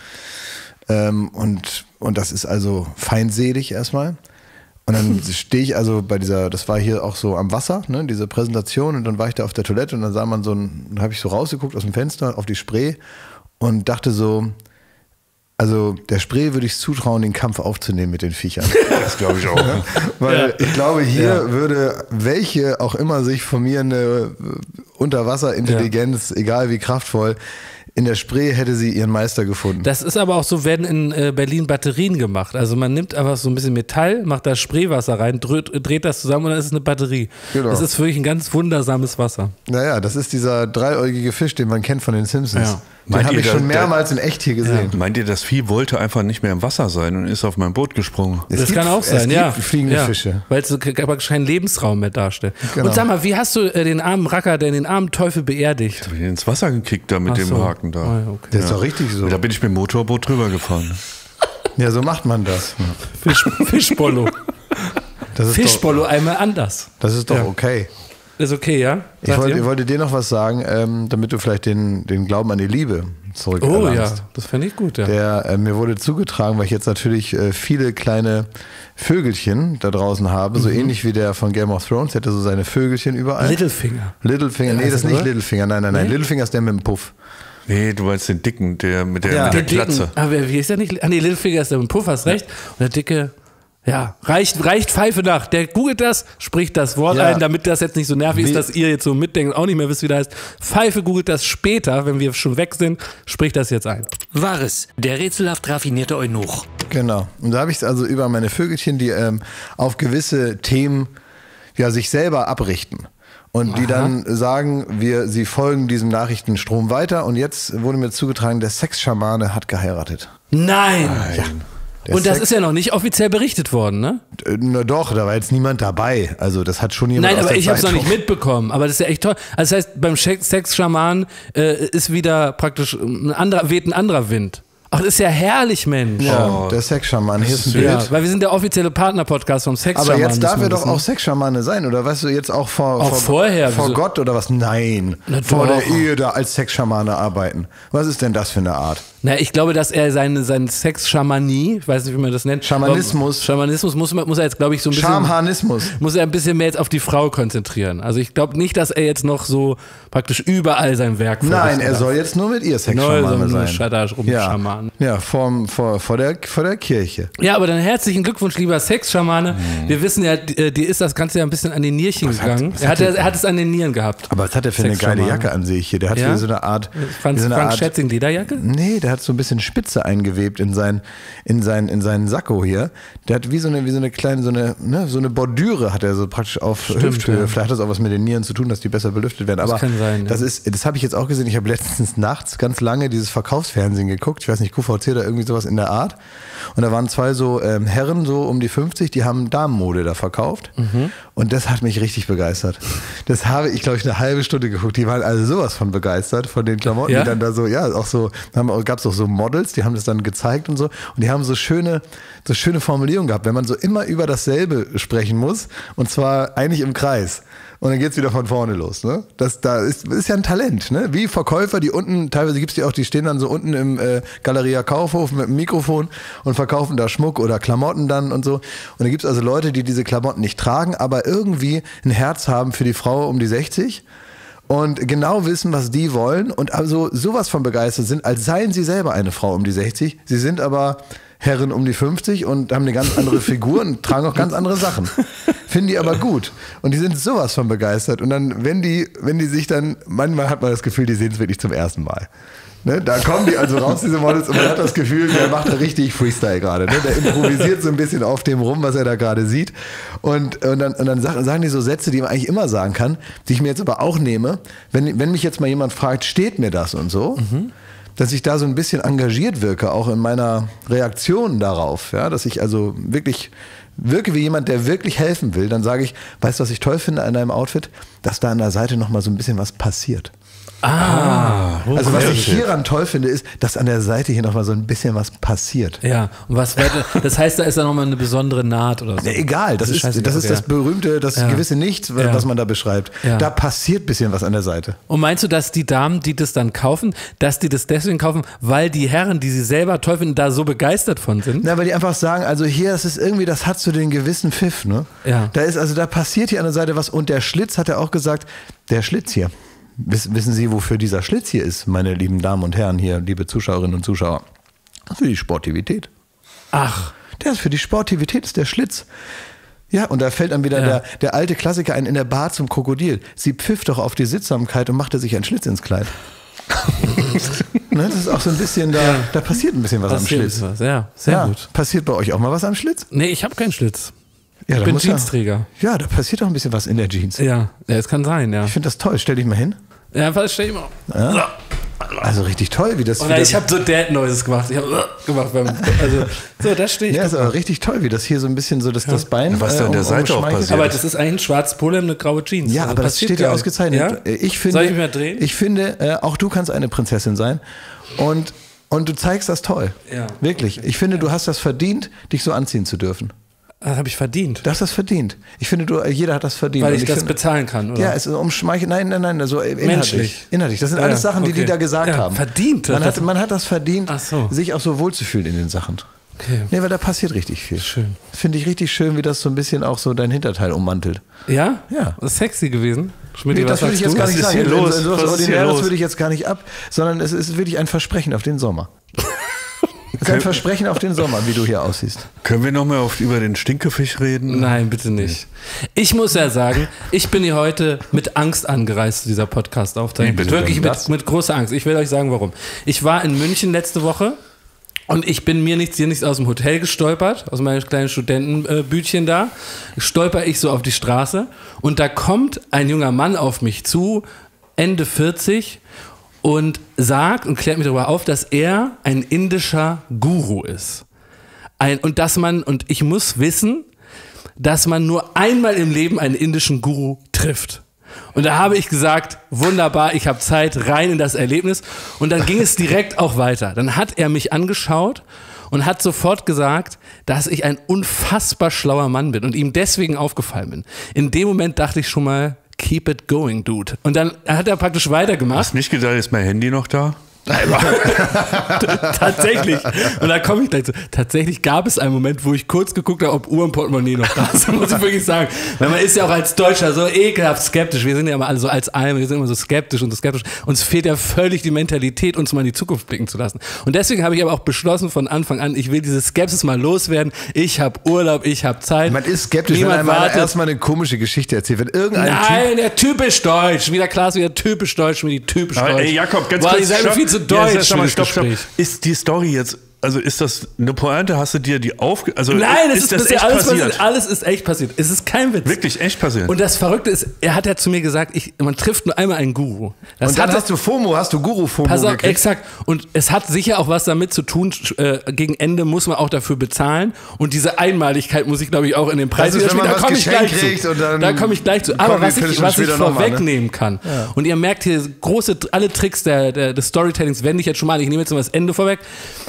Und das ist also feindselig erstmal. Und dann stehe ich also bei das war hier auch so am Wasser, ne, diese Präsentation, und dann war ich da auf der Toilette und dann sah man dann habe ich so rausgeguckt aus dem Fenster auf die Spree und dachte so, also der Spree würde ich es zutrauen, den Kampf aufzunehmen mit den Viechern. Das glaube ich auch. Ja? Weil ich glaube, hier würde welche auch immer sich formierende Unterwasserintelligenz, egal wie kraftvoll, in der Spree hätte sie ihren Meister gefunden. Das ist aber auch so, werden in Berlin Batterien gemacht. Also man nimmt einfach so ein bisschen Metall, macht da Spreewasser rein, dreht das zusammen und dann ist es eine Batterie. Genau. Das ist wirklich ein ganz wundersames Wasser. Naja, das ist dieser dreieugige Fisch, den man kennt von den Simpsons. Ja. Den habe ich schon mehrmals in echt hier gesehen. Meint ihr, das Vieh wollte einfach nicht mehr im Wasser sein und ist auf mein Boot gesprungen? Das kann auch sein, es gibt fliegende Fische. Weil es keinen Lebensraum mehr darstellt. Genau. Und sag mal, wie hast du den armen Racker, den armen Teufel beerdigt? Ich habe ihn ins Wasser gekickt da mit dem Haken da. Oh, okay. Das ist doch richtig so. Da bin ich mit dem Motorboot drüber gefahren. Ja, so macht man das. Fischbollo. Fischbollo einmal anders. Das ist doch okay. Ist okay, ja? Ich wollte dir noch was sagen, damit du vielleicht den Glauben an die Liebe zurückerlangst. Oh ja, das fände ich gut, ja. Mir wurde zugetragen, weil ich jetzt natürlich viele kleine Vögelchen da draußen habe, so ähnlich wie der von Game of Thrones, der hätte so seine Vögelchen überall. Littlefinger. Nee, das ist nicht Littlefinger, nein. Nee? Littlefinger ist der mit dem Puff. Nee, du meinst den dicken, der mit der Glatze. Aber wie ist der nicht? Nee, Littlefinger ist der mit dem Puff, hast recht. Und der dicke... Ja, reicht Pfeife nach. Der googelt das, spricht das Wort ein, damit das jetzt nicht so nervig ist, dass ihr jetzt so mitdenkt und auch nicht mehr wisst, wie das heißt. Pfeife googelt das später, wenn wir schon weg sind, spricht das jetzt ein. Wahres, der rätselhaft raffinierte Eunuch. Genau. Und da habe ich es also über meine Vögelchen, die auf gewisse Themen sich selber abrichten. Und die dann sagen, sie folgen diesem Nachrichtenstrom weiter. Und jetzt wurde mir zugetragen, der Sexschamane hat geheiratet. Nein! Ja. Und das ist ja noch nicht offiziell berichtet worden, ne? Na doch, da war jetzt niemand dabei. Also das hat schon jemand. Nein, aber ich habe es noch nicht mitbekommen. Aber das ist ja echt toll. Also das heißt, beim Sexschaman ist wieder praktisch weht ein anderer Wind. Ach, das ist ja herrlich, Mensch. Ja, der Sexschaman, hier ist ein Bild. Ja, weil wir sind der offizielle Partner-Podcast vom Sexschaman. Aber jetzt darf er doch auch Sexschamane sein, oder weißt du, jetzt auch vor Gott oder was? Nein, vor der Ehe da als Sexschamane arbeiten. Was ist denn das für eine Art? Na, ich glaube, dass er seinen Sexschamanie, ich weiß nicht, wie man das nennt. Schamanismus muss er jetzt, glaube ich, so ein bisschen. Schamhanismus. Muss er ein bisschen mehr jetzt auf die Frau konzentrieren. Also ich glaube nicht, dass er jetzt noch so praktisch überall sein Werk verrichtet. Nein, er soll jetzt nur mit ihr Sexschamane sein. Schaman. Ja, vor der Kirche. Ja, aber dann herzlichen Glückwunsch, lieber Sexschamane. Wir wissen ja, dir ist das Ganze ja ein bisschen an die Nierchen gegangen. Er hat es an den Nieren gehabt. Aber was hat er für eine geile Jacke an sich hier? Der hat so eine Art. Frank Schätzing Lederjacke? Nee, der hat so ein bisschen Spitze eingewebt in seinen Sakko hier. Der hat wie so eine kleine, so eine Bordüre hat er so praktisch auf Hüfthöhe. Ja. Vielleicht hat das auch was mit den Nieren zu tun, dass die besser belüftet werden. Aber das kann sein, das habe ich jetzt auch gesehen. Ich habe letztens nachts ganz lange dieses Verkaufsfernsehen geguckt. Ich weiß nicht, QVC oder irgendwie sowas in der Art. Und da waren zwei so Herren, so um die 50, die haben Damenmode da verkauft. Mhm. Und das hat mich richtig begeistert. Das habe ich, glaube ich, eine halbe Stunde geguckt. Die waren also sowas von begeistert, von den Klamotten, die dann da so, gab es auch so Models, die haben das dann gezeigt und so. Und die haben so schöne Formulierungen gehabt, wenn man so immer über dasselbe sprechen muss. Und zwar eigentlich im Kreis. Und dann geht's wieder von vorne los. Ne? Das ist ja ein Talent. Ne? Wie Verkäufer, die unten, teilweise gibt's die auch, die stehen dann so unten im Galeria Kaufhof mit dem Mikrofon und verkaufen da Schmuck oder Klamotten dann und so. Und dann gibt's also Leute, die diese Klamotten nicht tragen, aber irgendwie ein Herz haben für die Frau um die 60 und genau wissen, was die wollen und also sowas von begeistert sind, als seien sie selber eine Frau um die 60. Sie sind aber Herren um die 50 und haben eine ganz andere Figur und tragen auch ganz andere Sachen. Finden die aber gut. Und die sind sowas von begeistert. Und dann, wenn die sich dann, manchmal hat man das Gefühl, die sehen es wirklich zum ersten Mal. Ne? Da kommen die also raus, diese Models, und man hat das Gefühl, der macht da richtig Freestyle gerade. Ne? Der improvisiert so ein bisschen auf dem rum, was er da gerade sieht. Und dann sagen die so Sätze, die man eigentlich immer sagen kann, die ich mir jetzt aber auch nehme. Wenn mich jetzt mal jemand fragt, steht mir das und so, dass ich da so ein bisschen engagiert wirke, auch in meiner Reaktion darauf, ja, dass ich also wirklich wirke wie jemand, der wirklich helfen will, dann sage ich, weißt du, was ich toll finde an deinem Outfit? Dass da an der Seite nochmal so ein bisschen was passiert. Also was ich hieran toll finde, ist, dass an der Seite hier nochmal so ein bisschen was passiert. Ja, und das heißt, da ist da nochmal eine besondere Naht oder so. Ja, egal, das ist das berühmte, das gewisse Nichts, was man da beschreibt. Ja. Da passiert ein bisschen was an der Seite. Und meinst du, dass die Damen, die das dann kaufen, dass die das deswegen kaufen, weil die Herren, die sie selber toll finden, da so begeistert von sind? Na, weil die einfach sagen, also hier, das ist irgendwie, das hat so den gewissen Pfiff, ne? Ja. Da passiert hier an der Seite was und der Schlitz, hat er auch gesagt, der Schlitz hier. Wissen Sie, wofür dieser Schlitz hier ist, meine lieben Damen und Herren hier, liebe Zuschauerinnen und Zuschauer? Für die Sportivität. Ach. Der ist für die Sportivität, ist der Schlitz. Ja, und da fällt dann wieder der alte Klassiker ein, in der Bar zum Krokodil. Sie pfiff doch auf die Sittsamkeit und machte sich einen Schlitz ins Kleid. Ne, das ist auch so ein bisschen, da passiert ein bisschen was am Schlitz. Ja, sehr gut. Passiert bei euch auch mal was am Schlitz? Nee, ich habe keinen Schlitz. Ja, ich bin Jeansträger. Ja, da passiert auch ein bisschen was in der Jeans. Ja, es kann sein, ja. Ich finde das toll, stell dich mal hin. Ja, stell dich mal. Ja. So. Also richtig toll, wie das... Ich habe so Dad-Noises gemacht. Ich habe gemacht. So, da stehe ich. Ja, ist aber richtig toll, wie das hier so ein bisschen so das Bein... Ja, was da an der Seite auch passiert. Aber das ist eigentlich ein schwarzes Polo und eine graue Jeans. Ja, also aber das steht ja ausgezeichnet. Ja? Soll ich mich mal drehen? Ich finde, auch du kannst eine Prinzessin sein und du zeigst das toll. Ja. Wirklich. Ich finde, du hast das verdient, dich so anziehen zu dürfen. Das habe ich verdient. Du hast das verdient. Ich finde, jeder hat das verdient. Weil ich das bezahlen kann, oder? Ja, es ist umschmeichelt. Nein, also inhaltlich. Das sind alles Sachen, die da gesagt haben. Verdient. Man hat das verdient, sich auch so wohlzufühlen in den Sachen. Okay. Nee, weil da passiert richtig viel. Schön. Finde ich richtig schön, wie das so ein bisschen auch so dein Hinterteil ummantelt. Ja? Ja. Das ist sexy gewesen. Schmitty, das würde ich jetzt gar nicht sagen. Das würde ich jetzt gar nicht ab, sondern es ist wirklich ein Versprechen auf den Sommer. Das ist ein Versprechen auf den Sommer, wie du hier aussiehst. Können wir nochmal über den Stinkefisch reden? Nein, bitte nicht. Ich muss ja sagen, ich bin hier heute mit Angst angereist zu dieser Podcast-Aufzeichnung. Wirklich mit großer Angst. Ich will euch sagen, warum. Ich war in München letzte Woche und ich bin hier nichts aus dem Hotel gestolpert, aus meinem kleinen Studentenbütchen da. Stolper ich so auf die Straße und da kommt ein junger Mann auf mich zu, Ende 40, und sagt und klärt mich darüber auf, dass er ein indischer Guru ist. Und ich muss wissen, dass man nur einmal im Leben einen indischen Guru trifft. Und da habe ich gesagt, wunderbar, ich habe Zeit, rein in das Erlebnis. Und dann ging es direkt auch weiter. Dann hat er mich angeschaut und hat sofort gesagt, dass ich ein unfassbar schlauer Mann bin und ihm deswegen aufgefallen bin. In dem Moment dachte ich schon mal, keep it going, dude. Und dann hat er praktisch weitergemacht. Hast nicht gedacht, ist mein Handy noch da? Tatsächlich. Und da komme ich gleich zu. Tatsächlich gab es einen Moment, wo ich kurz geguckt habe, ob Uhr und Portemonnaie noch da sind, muss ich wirklich sagen. Weil man ist ja auch als Deutscher so ekelhaft skeptisch. Wir sind ja immer alle so als Almen, wir sind immer so skeptisch und so skeptisch. Uns fehlt ja völlig die Mentalität, uns mal in die Zukunft blicken zu lassen. Und deswegen habe ich aber auch beschlossen von Anfang an, ich will diese Skepsis mal loswerden. Ich habe Urlaub, ich habe Zeit. Man ist skeptisch, wenn einem erstmal eine komische Geschichte erzählt. Wenn irgendein der typisch deutsch. Wieder Klaas, wieder typisch deutsch, wie die typisch deutsch. Ey, Jakob, ganz kurz. Deutsch. Stopp. Ist die Story jetzt, also ist das eine Pointe? Hast du dir die also Nein, ist das echt passiert? Alles ist echt passiert. Es ist kein Witz. Wirklich echt passiert. Und das Verrückte ist, er hat ja zu mir gesagt, man trifft nur einmal einen Guru. Und dann hast du Guru-FOMO gekriegt. Exakt. Und es hat sicher auch was damit zu tun, gegen Ende muss man auch dafür bezahlen. Und diese Einmaligkeit muss ich, glaube ich, auch in den Preis widerspiegeln. Da komme ich gleich zu. Aber was ich vorwegnehmen kann, und ihr merkt hier alle Tricks des Storytellings wende ich jetzt schon mal an. Ich nehme jetzt mal das Ende vorweg.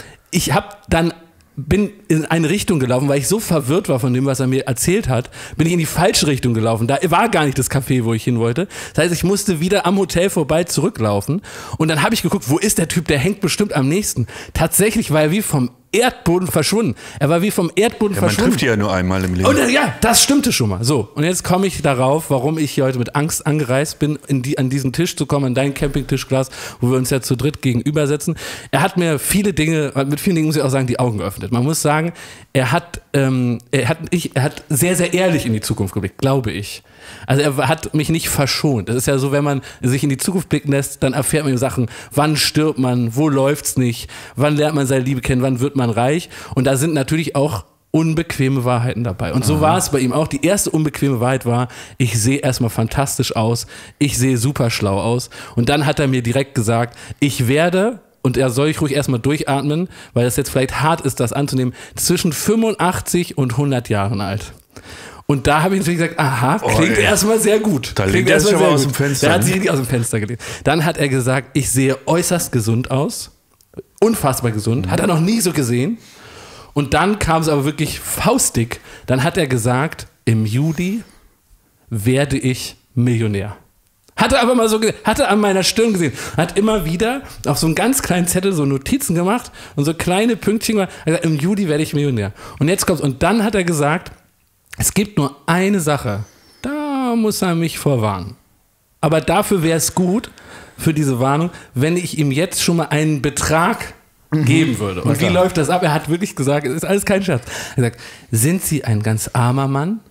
Bin in eine Richtung gelaufen, weil ich so verwirrt war von dem, was er mir erzählt hat, bin ich in die falsche Richtung gelaufen. Da war gar nicht das Café, wo ich hin wollte. Das heißt, ich musste wieder am Hotel vorbei zurücklaufen. Und dann habe ich geguckt, wo ist der Typ, der hängt bestimmt am nächsten. Tatsächlich war er wie vom Erdboden verschwunden. Er war wie vom Erdboden verschwunden. Man trifft ja nur einmal im Leben. Und ja, das stimmte schon mal. So, und jetzt komme ich darauf, warum ich hier heute mit Angst angereist bin, an diesen Tisch zu kommen, an deinen Campingtisch, Klaas, wo wir uns ja zu dritt gegenüber sitzen. Er hat mir mit vielen Dingen muss ich auch sagen, die Augen geöffnet. Man muss sagen, er hat sehr, sehr ehrlich in die Zukunft geblickt, glaube ich. Also er hat mich nicht verschont. Das ist ja so, wenn man sich in die Zukunft blicken lässt, dann erfährt man Sachen, wann stirbt man, wo läuft's nicht, wann lernt man seine Liebe kennen, wann wird man reich. Und da sind natürlich auch unbequeme Wahrheiten dabei. Und so war es bei ihm auch. Die erste unbequeme Wahrheit war, ich sehe erstmal fantastisch aus, ich sehe super schlau aus. Und dann hat er mir direkt gesagt, ich werde, und er soll ich ruhig erstmal durchatmen, weil das jetzt vielleicht hart ist, das anzunehmen, zwischen 85 und 100 Jahren alt. Und da habe ich natürlich gesagt, aha, klingt erstmal sehr gut. Da legt er sich aber aus dem Fenster. Der hat sich richtig aus dem Fenster gelegt. Dann hat er gesagt, ich sehe äußerst gesund aus. Unfassbar gesund. Hat er noch nie so gesehen. Und dann kam es aber wirklich faustdick. Dann hat er gesagt, im Juli werde ich Millionär. Hat er aber mal so, hat er an meiner Stirn gesehen. Hat immer wieder auf so einen ganz kleinen Zettel so Notizen gemacht und so kleine Pünktchen gemacht. Er hat gesagt, im Juli werde ich Millionär. Und jetzt kommt's. Und dann hat er gesagt, es gibt nur eine Sache, da muss er mich vorwarnen. Aber dafür wäre es gut, für diese Warnung, wenn ich ihm jetzt schon mal einen Betrag geben würde. Und wie läuft das ab? Er hat wirklich gesagt, es ist alles kein Scherz. Er hat gesagt, sind Sie ein ganz armer Mann,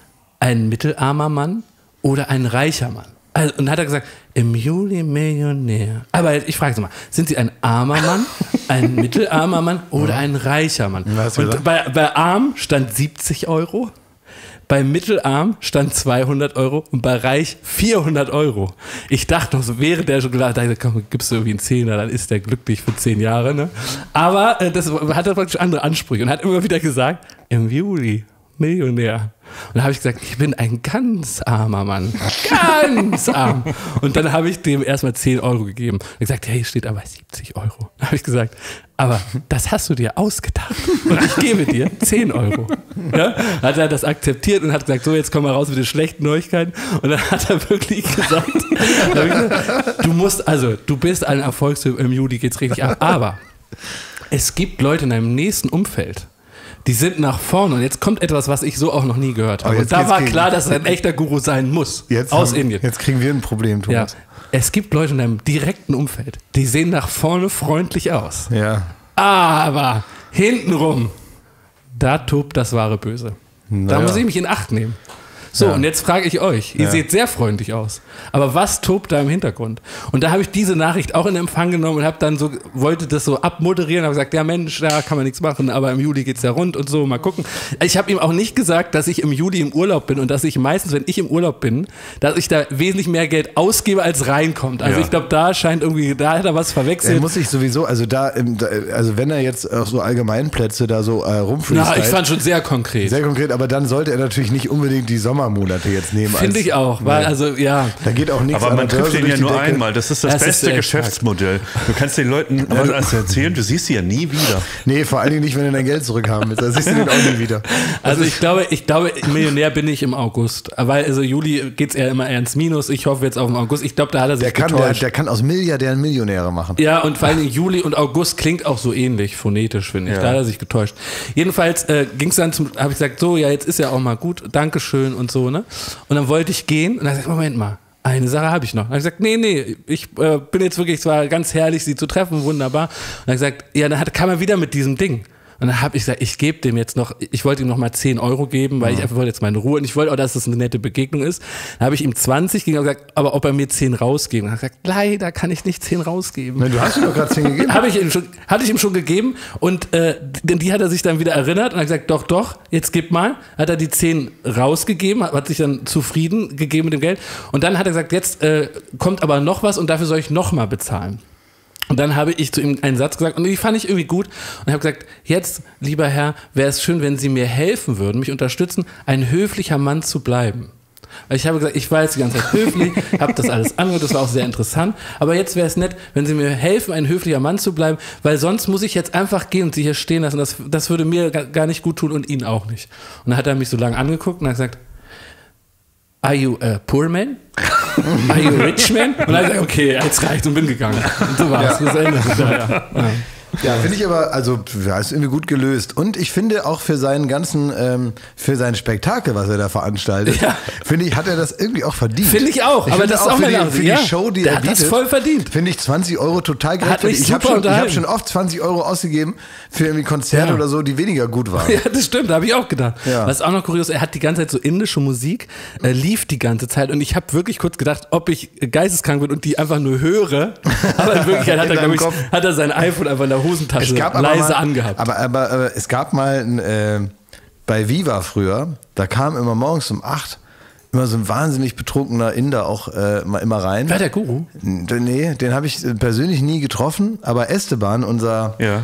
ein mittelarmer Mann oder ein reicher Mann? Also, und dann hat er gesagt, im Juli Millionär. Aber ich frage Sie mal, sind Sie ein armer Mann, ein mittelarmer Mann oder ein reicher Mann? Und bei arm stand 70 Euro. Bei mittelarm stand 200 Euro und bei reich 400 Euro. Ich dachte noch so, wäre der schon klar, da komm, gibst du irgendwie einen Zehner, dann ist der glücklich für 10 Jahre. Ne? Aber das hat er praktisch andere Ansprüche und hat immer wieder gesagt, im Juli Millionär. Und dann habe ich gesagt, ich bin ein ganz armer Mann. Ganz arm. Und dann habe ich dem erstmal 10 Euro gegeben. Und gesagt, hey, steht aber 70 Euro. Dann habe ich gesagt, aber das hast du dir ausgedacht. Und ich gebe dir 10 Euro. Ja? Hat er das akzeptiert und hat gesagt, so, jetzt komm mal raus mit den schlechten Neuigkeiten. Und dann hat er wirklich gesagt, du bist ein Erfolgstyp, im Juli geht's richtig ab. Aber es gibt Leute in deinem nächsten Umfeld, die sind nach vorne. Und jetzt kommt etwas, was ich so auch noch nie gehört habe. Und da war klar, dass er ein echter Guru sein muss. Aus Indien. Jetzt kriegen wir ein Problem, Thomas. Ja. Es gibt Leute in deinem direkten Umfeld, die sehen nach vorne freundlich aus. Ja. Aber hintenrum, da tobt das wahre Böse. Da muss ich mich in Acht nehmen. So, und jetzt frage ich euch, ihr seht sehr freundlich aus, aber was tobt da im Hintergrund? Und da habe ich diese Nachricht auch in Empfang genommen und habe dann so, wollte das so abmoderieren, habe gesagt, ja Mensch, da kann man nichts machen, aber im Juli geht's ja rund und so, mal gucken. Ich habe ihm auch nicht gesagt, dass ich im Juli im Urlaub bin und dass ich meistens, wenn ich im Urlaub bin, dass ich da wesentlich mehr Geld ausgebe, als reinkommt. Also ich glaube, da scheint irgendwie, da hat er was verwechselt. Er muss sich sowieso, also wenn er jetzt auch so Allgemeinplätze da so rumfreestylt. Ich fand schon sehr konkret. Sehr konkret, aber dann sollte er natürlich nicht unbedingt die Sommermonate jetzt nehmen. Finde ich auch, weil da geht auch nichts. Aber man trifft ihn ja nur einmal. Das ist das beste Geschäftsmodell. Du kannst den Leuten was erzählen, du siehst sie ja nie wieder. Nee, vor allen Dingen nicht, wenn du dein Geld zurückhaben willst. Da siehst du den auch nie wieder. Also ich glaube, Millionär bin ich im August. Weil also Juli geht es eher ins Minus. Ich hoffe jetzt auf den August. Ich glaube, da hat er sich getäuscht. Der kann aus Milliardären Millionäre machen. Ja, und vor allem Juli und August klingt auch so ähnlich, phonetisch, finde ich. Da hat er sich getäuscht. Jedenfalls ging es dann habe ich gesagt, so, ja, jetzt ist ja auch mal gut. Dankeschön und so, ne? Und dann wollte ich gehen und dann habe ich gesagt, Moment mal, eine Sache habe ich noch. Dann habe ich gesagt, nee, ich bin jetzt wirklich, es war ganz herrlich, Sie zu treffen, wunderbar. Und dann habe ich gesagt, ja, dann kam er wieder mit diesem Ding. Und dann habe ich gesagt, ich gebe dem jetzt noch, ich wollte ihm noch mal 10 Euro geben, weil ich einfach wollte jetzt meine Ruhe und ich wollte auch, dass das eine nette Begegnung ist. Dann habe ich ihm 20 gegeben und gesagt, aber ob er mir 10 rausgeben. Und er hat gesagt, leider kann ich nicht 10 rausgeben. Nein, du hast ihm doch gerade 10 gegeben. Hatte ich ihm schon gegeben und die hat er sich dann wieder erinnert und hat gesagt, doch, jetzt gib mal. Hat er die 10 rausgegeben, hat sich dann zufrieden gegeben mit dem Geld und dann hat er gesagt, jetzt kommt aber noch was und dafür soll ich noch mal bezahlen. Und dann habe ich zu ihm einen Satz gesagt und die fand ich irgendwie gut und habe gesagt, jetzt, lieber Herr, wäre es schön, wenn Sie mir helfen würden, mich unterstützen, ein höflicher Mann zu bleiben. Weil ich habe gesagt, ich war jetzt die ganze Zeit höflich, habe das alles angehört, das war auch sehr interessant, aber jetzt wäre es nett, wenn Sie mir helfen, ein höflicher Mann zu bleiben, weil sonst muss ich jetzt einfach gehen und Sie hier stehen lassen, das würde mir gar nicht gut tun und Ihnen auch nicht. Und dann hat er mich so lange angeguckt und hat gesagt, are you a poor man? Are you a rich man? Und dann habe ich gesagt, okay, jetzt reicht und bin gegangen. Und so war es. Das Ende. Ja, finde ich aber, also, ist irgendwie gut gelöst. Und ich finde auch für seinen ganzen, für sein Spektakel, was er da veranstaltet, finde ich, hat er das irgendwie auch verdient. Finde ich auch, aber das ist auch für die Show, die er bietet, hat das voll verdient. Finde ich 20 Euro total gerechtfertigt. Ich habe schon oft 20 Euro ausgegeben für irgendwie Konzerte oder so, die weniger gut waren. Ja, das stimmt, da habe ich auch gedacht. Ja. Was auch noch kurios, er hat die ganze Zeit so indische Musik, lief die ganze Zeit und ich habe wirklich kurz gedacht, ob ich geisteskrank bin und die einfach nur höre, aber in Wirklichkeit hat er sein iPhone einfach in der Hosentasche leise angehabt. Aber es gab mal bei Viva früher, da kam immer morgens um 8 immer so ein wahnsinnig betrunkener Inder auch immer rein. War der Guru? Nee, den habe ich persönlich nie getroffen, aber Esteban, der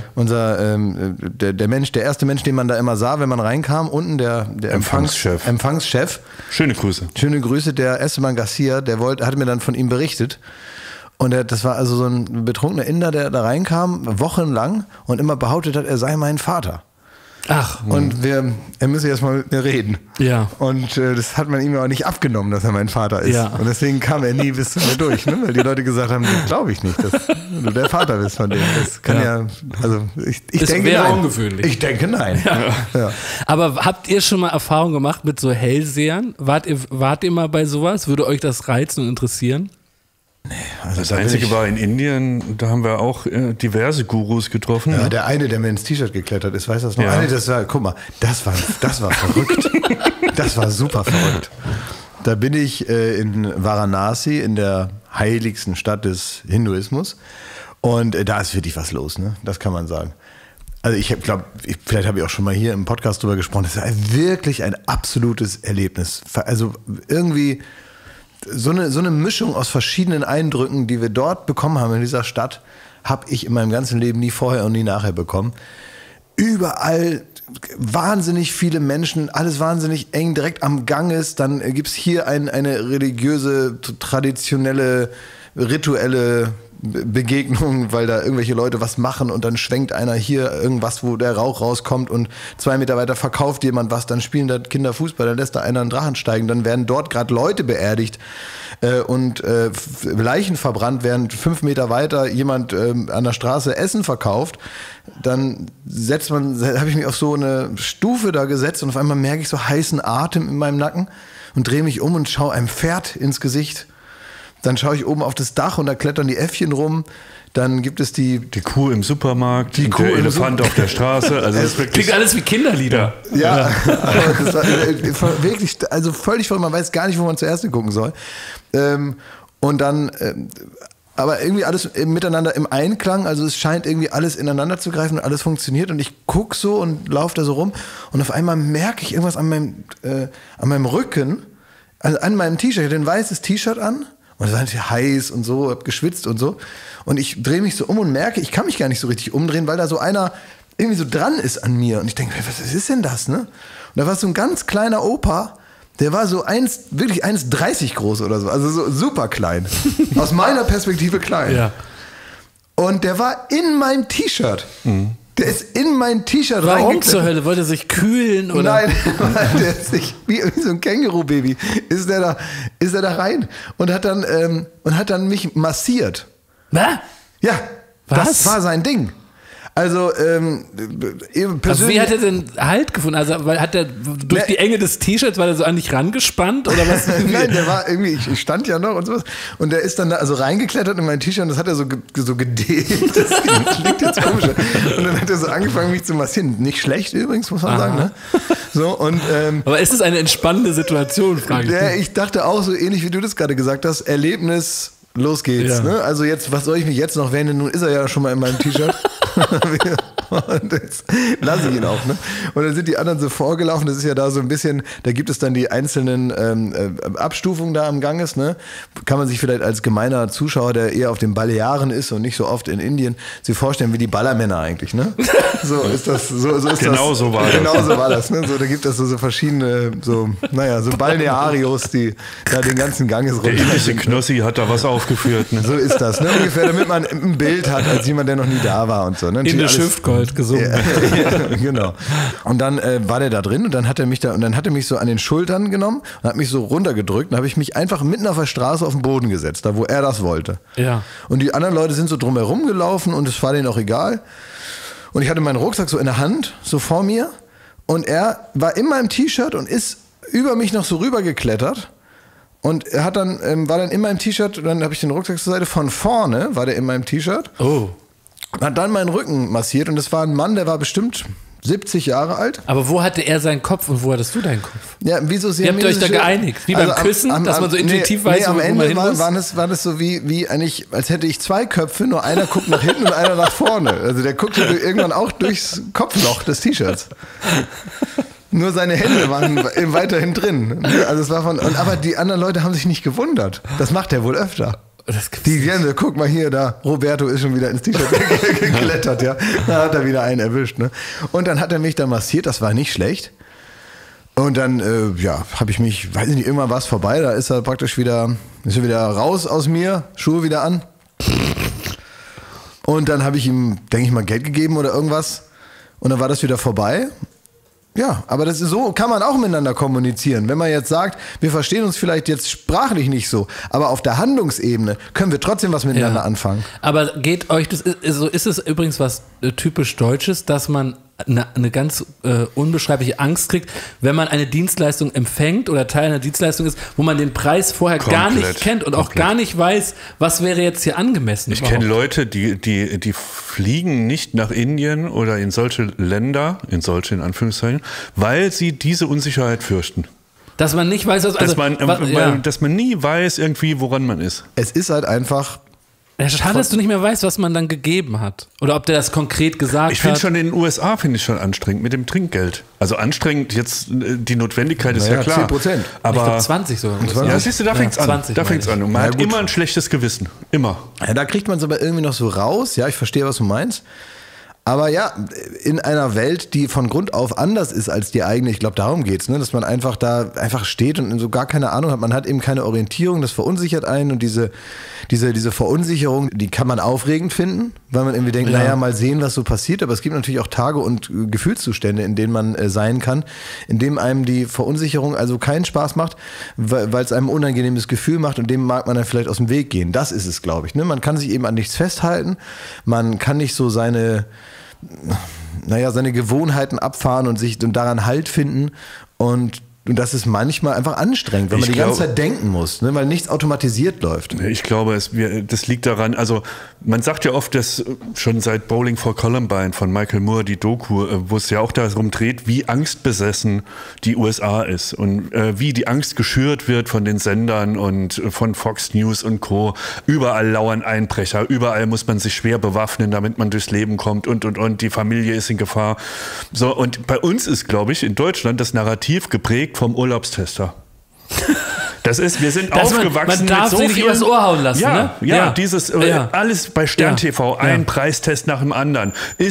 Mensch, der erste Mensch, den man da immer sah, wenn man reinkam, unten der Empfangschef. Schöne Grüße. Schöne Grüße, der Esteban Garcia, hat mir dann von ihm berichtet. Und das war also so ein betrunkener Inder, der da reinkam, wochenlang und immer behauptet hat, er sei mein Vater. Ach. Und er müsse jetzt mal mit mir reden. Ja. Und das hat man ihm auch nicht abgenommen, dass er mein Vater ist. Ja. Und deswegen kam er nie bis zu mir durch, ne? Weil die Leute gesagt haben, glaube ich nicht, dass du der Vater bist von dem. Das kann ich denke wäre nein. Ungewöhnlich. Ich denke nein. Ja. Aber habt ihr schon mal Erfahrung gemacht mit so Hellsehern? Wart ihr mal bei sowas? Würde euch das reizen und interessieren? Nee, also das Einzige war in Indien, da haben wir auch diverse Gurus getroffen. Ja, der eine, der mir ins T-Shirt geklettert ist, weiß das noch? Ja. Guck mal, das war verrückt. Das war super verrückt. Da bin ich in Varanasi, in der heiligsten Stadt des Hinduismus. Und da ist wirklich was los, ne? Das kann man sagen. Also ich glaube, vielleicht habe ich auch schon mal hier im Podcast drüber gesprochen, das ist wirklich ein absolutes Erlebnis. Also irgendwie so eine Mischung aus verschiedenen Eindrücken, die wir dort bekommen haben in dieser Stadt, habe ich in meinem ganzen Leben nie vorher und nie nachher bekommen. Überall wahnsinnig viele Menschen, alles wahnsinnig eng, direkt am Gang ist. Dann gibt es hier eine religiöse, traditionelle, rituelle Begegnung, weil da irgendwelche Leute was machen und dann schwenkt einer hier irgendwas, wo der Rauch rauskommt und 2 Meter weiter verkauft jemand was, dann spielen da Kinder Fußball, dann lässt da einer einen Drachen steigen, dann werden dort gerade Leute beerdigt und Leichen verbrannt, während 5 Meter weiter jemand an der Straße Essen verkauft. Dann habe ich mich auf so eine Stufe da gesetzt und auf einmal merke ich so heißen Atem in meinem Nacken und drehe mich um und schaue einem Pferd ins Gesicht, Dann schaue ich oben auf das Dach und da klettern die Äffchen rum. Dann gibt es die Kuh im Supermarkt, der Elefant auf der Straße. Also das klingt alles wie Kinderlieder. Ja, aber das war wirklich, also völlig verrückt. Man weiß gar nicht, wo man zuerst gucken soll. Und dann, aber irgendwie alles miteinander im Einklang. Also es scheint irgendwie alles ineinander zu greifen und alles funktioniert. Und ich gucke so und laufe da so rum. Und auf einmal merke ich irgendwas an meinem Rücken, also an meinem T-Shirt. Ich hatte ein weißes T-Shirt an. Und es war natürlich heiß und so, hab geschwitzt und so. Und ich drehe mich so um und merke, ich kann mich gar nicht so richtig umdrehen, weil da so einer irgendwie so dran ist an mir. Und ich denke, was ist denn das, ne? Und da war so ein ganz kleiner Opa, der war so wirklich 1,30 groß oder so. Also so super klein. Aus meiner Perspektive klein. Ja. Und der war in meinem T-Shirt. Mhm. Der ist in mein T-Shirt reingeklettert. Warum zur Hölle? Wollte er sich kühlen? Oder? Nein, der ist sich, wie so ein Känguru-Baby, ist er da rein und hat dann mich massiert. Was? Ja, das war sein Ding. Also, also wie hat er denn Halt gefunden? Also hat er durch die Enge des T-Shirts, war er so an dich rangespannt oder was? Nein, der war irgendwie, ich stand ja noch und sowas. Und der ist dann da also reingeklettert in mein T-Shirt und das hat er so gedehnt. Das klingt jetzt komisch. Und dann hat er so angefangen, mich zu massieren. Nicht schlecht übrigens, muss man sagen. Ne? So, und, aber ist das eine entspannende Situation, frage ich. Ich dachte auch so ähnlich, wie du das gerade gesagt hast, Erlebnis. Los geht's, ne? Also jetzt, was soll ich mich jetzt noch wenden? Nun ist er ja schon mal in meinem T-Shirt. Und jetzt lasse ich ihn auch, ne? Und dann sind die anderen so vorgelaufen. Das ist ja da so ein bisschen, da gibt es dann die einzelnen Abstufungen da am Ganges, ne? Kann man sich vielleicht als gemeiner Zuschauer, der eher auf den Balearen ist und nicht so oft in Indien, sich vorstellen wie die Ballermänner eigentlich, ne? So ist das, so ist genau das. So war das. Genau so war das, ne? So, da gibt es so verschiedene, so Balnearios, die da den ganzen Ganges runter. Der indische Knossi hat da was aufgeführt, ne? So ist das, ne? Ungefähr, damit man ein Bild hat, als jemand, der noch nie da war und so. Ne? In der Schiffgold gesungen. Ja, genau. Und dann war der da drin und dann hat er mich so an den Schultern genommen und hat mich so runtergedrückt und habe ich mich einfach mitten auf der Straße auf den Boden gesetzt, da wo er das wollte. Ja. Und die anderen Leute sind so drumherum gelaufen und es war denen auch egal. Und ich hatte meinen Rucksack so in der Hand, so vor mir und er war in meinem T-Shirt und ist über mich noch so rüber geklettert. Und er hat dann, war dann in meinem T-Shirt, und dann habe ich den Rucksack zur Seite, von vorne war der in meinem T-Shirt. Oh. Hat dann meinen Rücken massiert und das war ein Mann, der war bestimmt 70 Jahre alt. Aber wo hatte er seinen Kopf und wo hattest du deinen Kopf? Ja, wieso Wie habt ihr euch da geeinigt? Wie beim Küssen, dass man so intuitiv weiß, am wo Ende man hin muss? war das so wie eigentlich, als hätte ich zwei Köpfe, nur einer guckt nach hinten und einer nach vorne. Also der guckte irgendwann auch durchs Kopfloch des T-Shirts. Nur seine Hände waren weiterhin drin. Also es war aber die anderen Leute haben sich nicht gewundert. Das macht er wohl öfter. Guck mal hier, da, Roberto ist schon wieder ins T-Shirt geklettert, ja. Da hat er wieder einen erwischt, ne. Und dann hat er mich da massiert, das war nicht schlecht. Und dann, habe ich mich, weiß ich nicht, irgendwann war es vorbei, da ist er praktisch wieder raus aus mir, Schuhe wieder an. Und dann habe ich ihm, denke ich mal, Geld gegeben oder irgendwas. Und dann war das wieder vorbei. Ja, aber das ist so, kann man auch miteinander kommunizieren. Wenn man jetzt sagt, wir verstehen uns vielleicht jetzt sprachlich nicht so, aber auf der Handlungsebene können wir trotzdem was miteinander anfangen. Aber geht euch das, so ist es übrigens was typisch Deutsches, dass man eine ganz unbeschreibliche Angst kriegt, wenn man eine Dienstleistung empfängt oder Teil einer Dienstleistung ist, wo man den Preis vorher gar nicht kennt und auch gar nicht weiß, was wäre jetzt hier angemessen. Ich kenne Leute, die fliegen nicht nach Indien oder in solche Länder, in Anführungszeichen, weil sie diese Unsicherheit fürchten. Dass man nicht weiß, dass man nie weiß irgendwie, woran man ist. Es ist halt einfach. Ja, schade, dass du nicht mehr weißt, was man dann gegeben hat. Oder ob der das konkret gesagt hat. Ich finde schon in den USA schon anstrengend mit dem Trinkgeld. Also anstrengend, jetzt die Notwendigkeit ist ja klar. 10%. Aber ich glaube 20 sogar. Ja, siehst du, da fängt's an. Da fängt's an. Und man hat immer ein schlechtes Gewissen. Immer. Ja, da kriegt man es aber irgendwie noch so raus. Ja, ich verstehe, was du meinst. Aber ja, in einer Welt, die von Grund auf anders ist als die eigene, ich glaube, darum geht's, ne? Dass man einfach steht und so gar keine Ahnung hat. Man hat eben keine Orientierung, das verunsichert einen und diese Verunsicherung, die kann man aufregend finden, weil man irgendwie denkt, mal sehen, was so passiert. Aber es gibt natürlich auch Tage und Gefühlszustände, in denen man sein kann, in dem einem die Verunsicherung also keinen Spaß macht, weil es einem ein unangenehmes Gefühl macht und dem mag man dann vielleicht aus dem Weg gehen. Das ist es, glaube ich. Ne? Man kann sich eben an nichts festhalten, man kann nicht so seine Gewohnheiten abfahren und daran Halt finden. Und das ist manchmal einfach anstrengend, wenn man die ganze Zeit denken muss, ne, weil nichts automatisiert läuft. Ich glaube, das liegt daran, also man sagt ja oft, dass schon seit Bowling for Columbine von Michael Moore, die Doku, wo es ja auch darum dreht, wie angstbesessen die USA ist und wie die Angst geschürt wird von den Sendern und von Fox News und Co. Überall lauern Einbrecher, überall muss man sich schwer bewaffnen, damit man durchs Leben kommt und. Die Familie ist in Gefahr. So, und bei uns ist, glaube ich, in Deutschland das Narrativ geprägt vom Urlaubstester. Das ist, wir sind aufgewachsen man darf mit so sich nicht übers Ohr hauen lassen, ne? Ja, dieses alles bei Stern TV, ein Preistest nach dem anderen.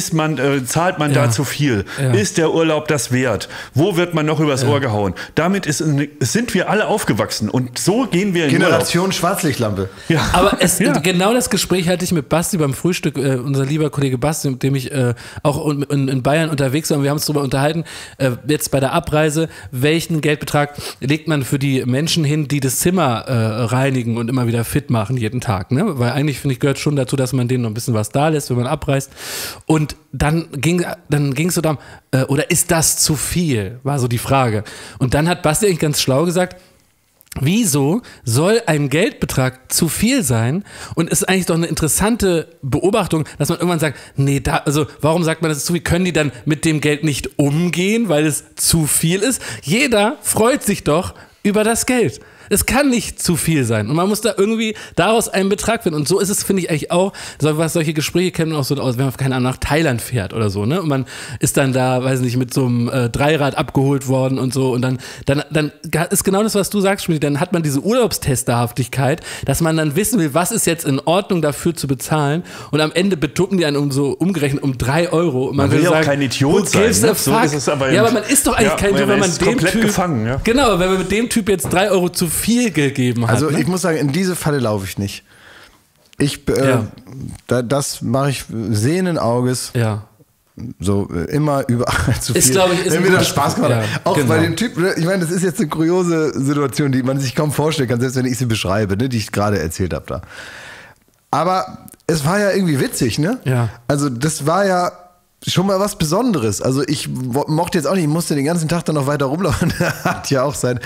Zahlt man da zu viel? Ja. Ist der Urlaub das wert? Wo wird man noch übers Ohr gehauen? Damit sind wir alle aufgewachsen und so gehen wir in Generation Urlaub. Schwarzlichtlampe. Ja. Aber genau das Gespräch hatte ich mit Basti beim Frühstück, unser lieber Kollege Basti, mit dem ich auch in Bayern unterwegs war und wir haben uns darüber unterhalten, jetzt bei der Abreise, welchen Geldbetrag legt man für die Menschen hin, die das Zimmer reinigen und immer wieder fit machen jeden Tag, ne? Weil eigentlich, finde ich, gehört schon dazu, dass man denen noch ein bisschen was da lässt, wenn man abreist. Und dann ging es so darum, oder ist das zu viel, war so die Frage. Und dann hat Basti eigentlich ganz schlau gesagt, wieso soll ein Geldbetrag zu viel sein? Und es ist eigentlich doch eine interessante Beobachtung, dass man irgendwann sagt, warum sagt man, das ist zu viel? Können die dann mit dem Geld nicht umgehen, weil es zu viel ist? Jeder freut sich doch über das Geld. Es kann nicht zu viel sein. Und man muss da irgendwie daraus einen Betrag finden. Und so ist es, finde ich, eigentlich auch, solche Gespräche kennen auch so aus, wenn man, keine Ahnung, nach Thailand fährt oder so, ne? Und man ist dann da, weiß nicht, mit so einem Dreirad abgeholt worden und so. Und dann ist genau das, was du sagst, Schmidt, dann hat man diese Urlaubstesterhaftigkeit, dass man dann wissen will, was ist jetzt in Ordnung dafür zu bezahlen. Und am Ende betuppen die einen umgerechnet um 3 Euro. Und man will ja auch kein Idiot sein. Ne? So ist es aber aber man ist doch eigentlich kein Idiot, wenn man dem Typ gefangen, ja. Genau, wenn man mit dem Typ jetzt 3 Euro zu viel gegeben hat. Also ich muss sagen, in diese Falle laufe ich nicht. Das mache ich sehenden Auges. Ja. So immer überall zu viel. Ist, glaube ich, wenn mir das Spaß gemacht hat. Auch bei dem Typ, ich meine, das ist jetzt eine kuriose Situation, die man sich kaum vorstellen kann, selbst wenn ich sie beschreibe, ne, die ich gerade erzählt habe da. Aber es war ja irgendwie witzig, ne? Ja. Also das war ja schon mal was Besonderes. Also ich mochte jetzt auch nicht, ich musste den ganzen Tag dann noch weiter rumlaufen. Er hat ja auch seinen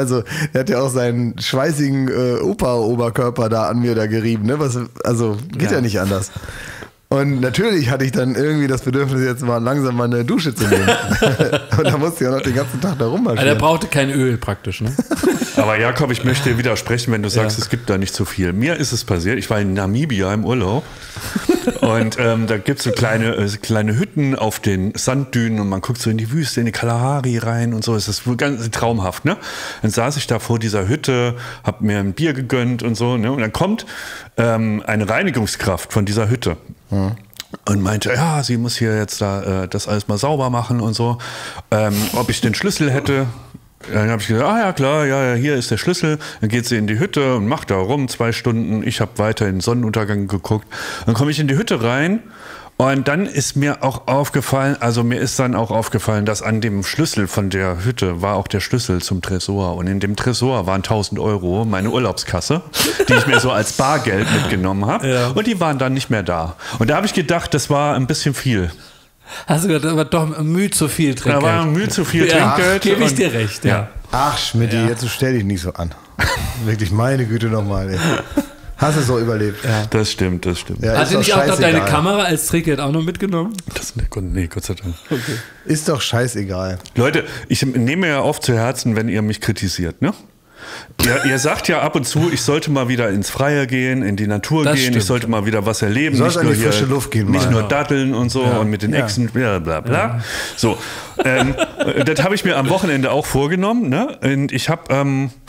schweißigen Oberkörper da an mir da gerieben. Ne? Geht ja nicht anders. Und natürlich hatte ich dann irgendwie das Bedürfnis, jetzt mal langsam mal eine Dusche zu nehmen. Und da musste ich auch noch den ganzen Tag da rummarschieren. Der brauchte kein Öl praktisch, ne? Aber Jakob, ich möchte dir widersprechen, wenn du sagst, es gibt da nicht so viel. Mir ist es passiert, ich war in Namibia im Urlaub und da gibt es so kleine Hütten auf den Sanddünen und man guckt so in die Wüste, in die Kalahari rein und so. Es ist ganz traumhaft, ne? Dann saß ich da vor dieser Hütte, hab mir ein Bier gegönnt und so, ne? Und dann kommt eine Reinigungskraft von dieser Hütte. Und meinte, ja, sie muss hier jetzt das alles mal sauber machen und so. Ob ich den Schlüssel hätte. Dann habe ich gesagt, ja klar, ja, hier ist der Schlüssel. Dann geht sie in die Hütte und macht da rum 2 Stunden. Ich habe weiter in den Sonnenuntergang geguckt. Dann komme ich in die Hütte rein. Und dann ist mir auch aufgefallen, dass an dem Schlüssel von der Hütte war auch der Schlüssel zum Tresor. Und in dem Tresor waren 1.000 Euro, meine Urlaubskasse, die ich mir so als Bargeld mitgenommen habe. Ja. Und die waren dann nicht mehr da. Und da habe ich gedacht, das war ein bisschen viel. Hast du gedacht, da war doch Mühe zu viel Trinkgeld. Da war Mühe zu viel Trinkgeld. Gebe ich dir recht, ja. Ach, Schmidti, jetzt stell dich nicht so an. Wirklich, meine Güte nochmal, ey. Hast du es so überlebt? Ja. Das stimmt. Ja, hat dir nicht auch noch deine Kamera als Trinkgeld auch noch mitgenommen? Nee, Gott sei Dank. Okay. Ist doch scheißegal. Leute, ich nehme mir ja oft zu Herzen, wenn ihr mich kritisiert, ne? Ihr sagt ja ab und zu, ich sollte mal wieder ins Freie gehen, in die Natur gehen, ich sollte mal wieder was erleben. Nicht nur frische Luft gehen, nicht nur datteln und so und mit den Echsen, bla bla bla. Ja. So, das habe ich mir am Wochenende auch vorgenommen, ne? Und ich habe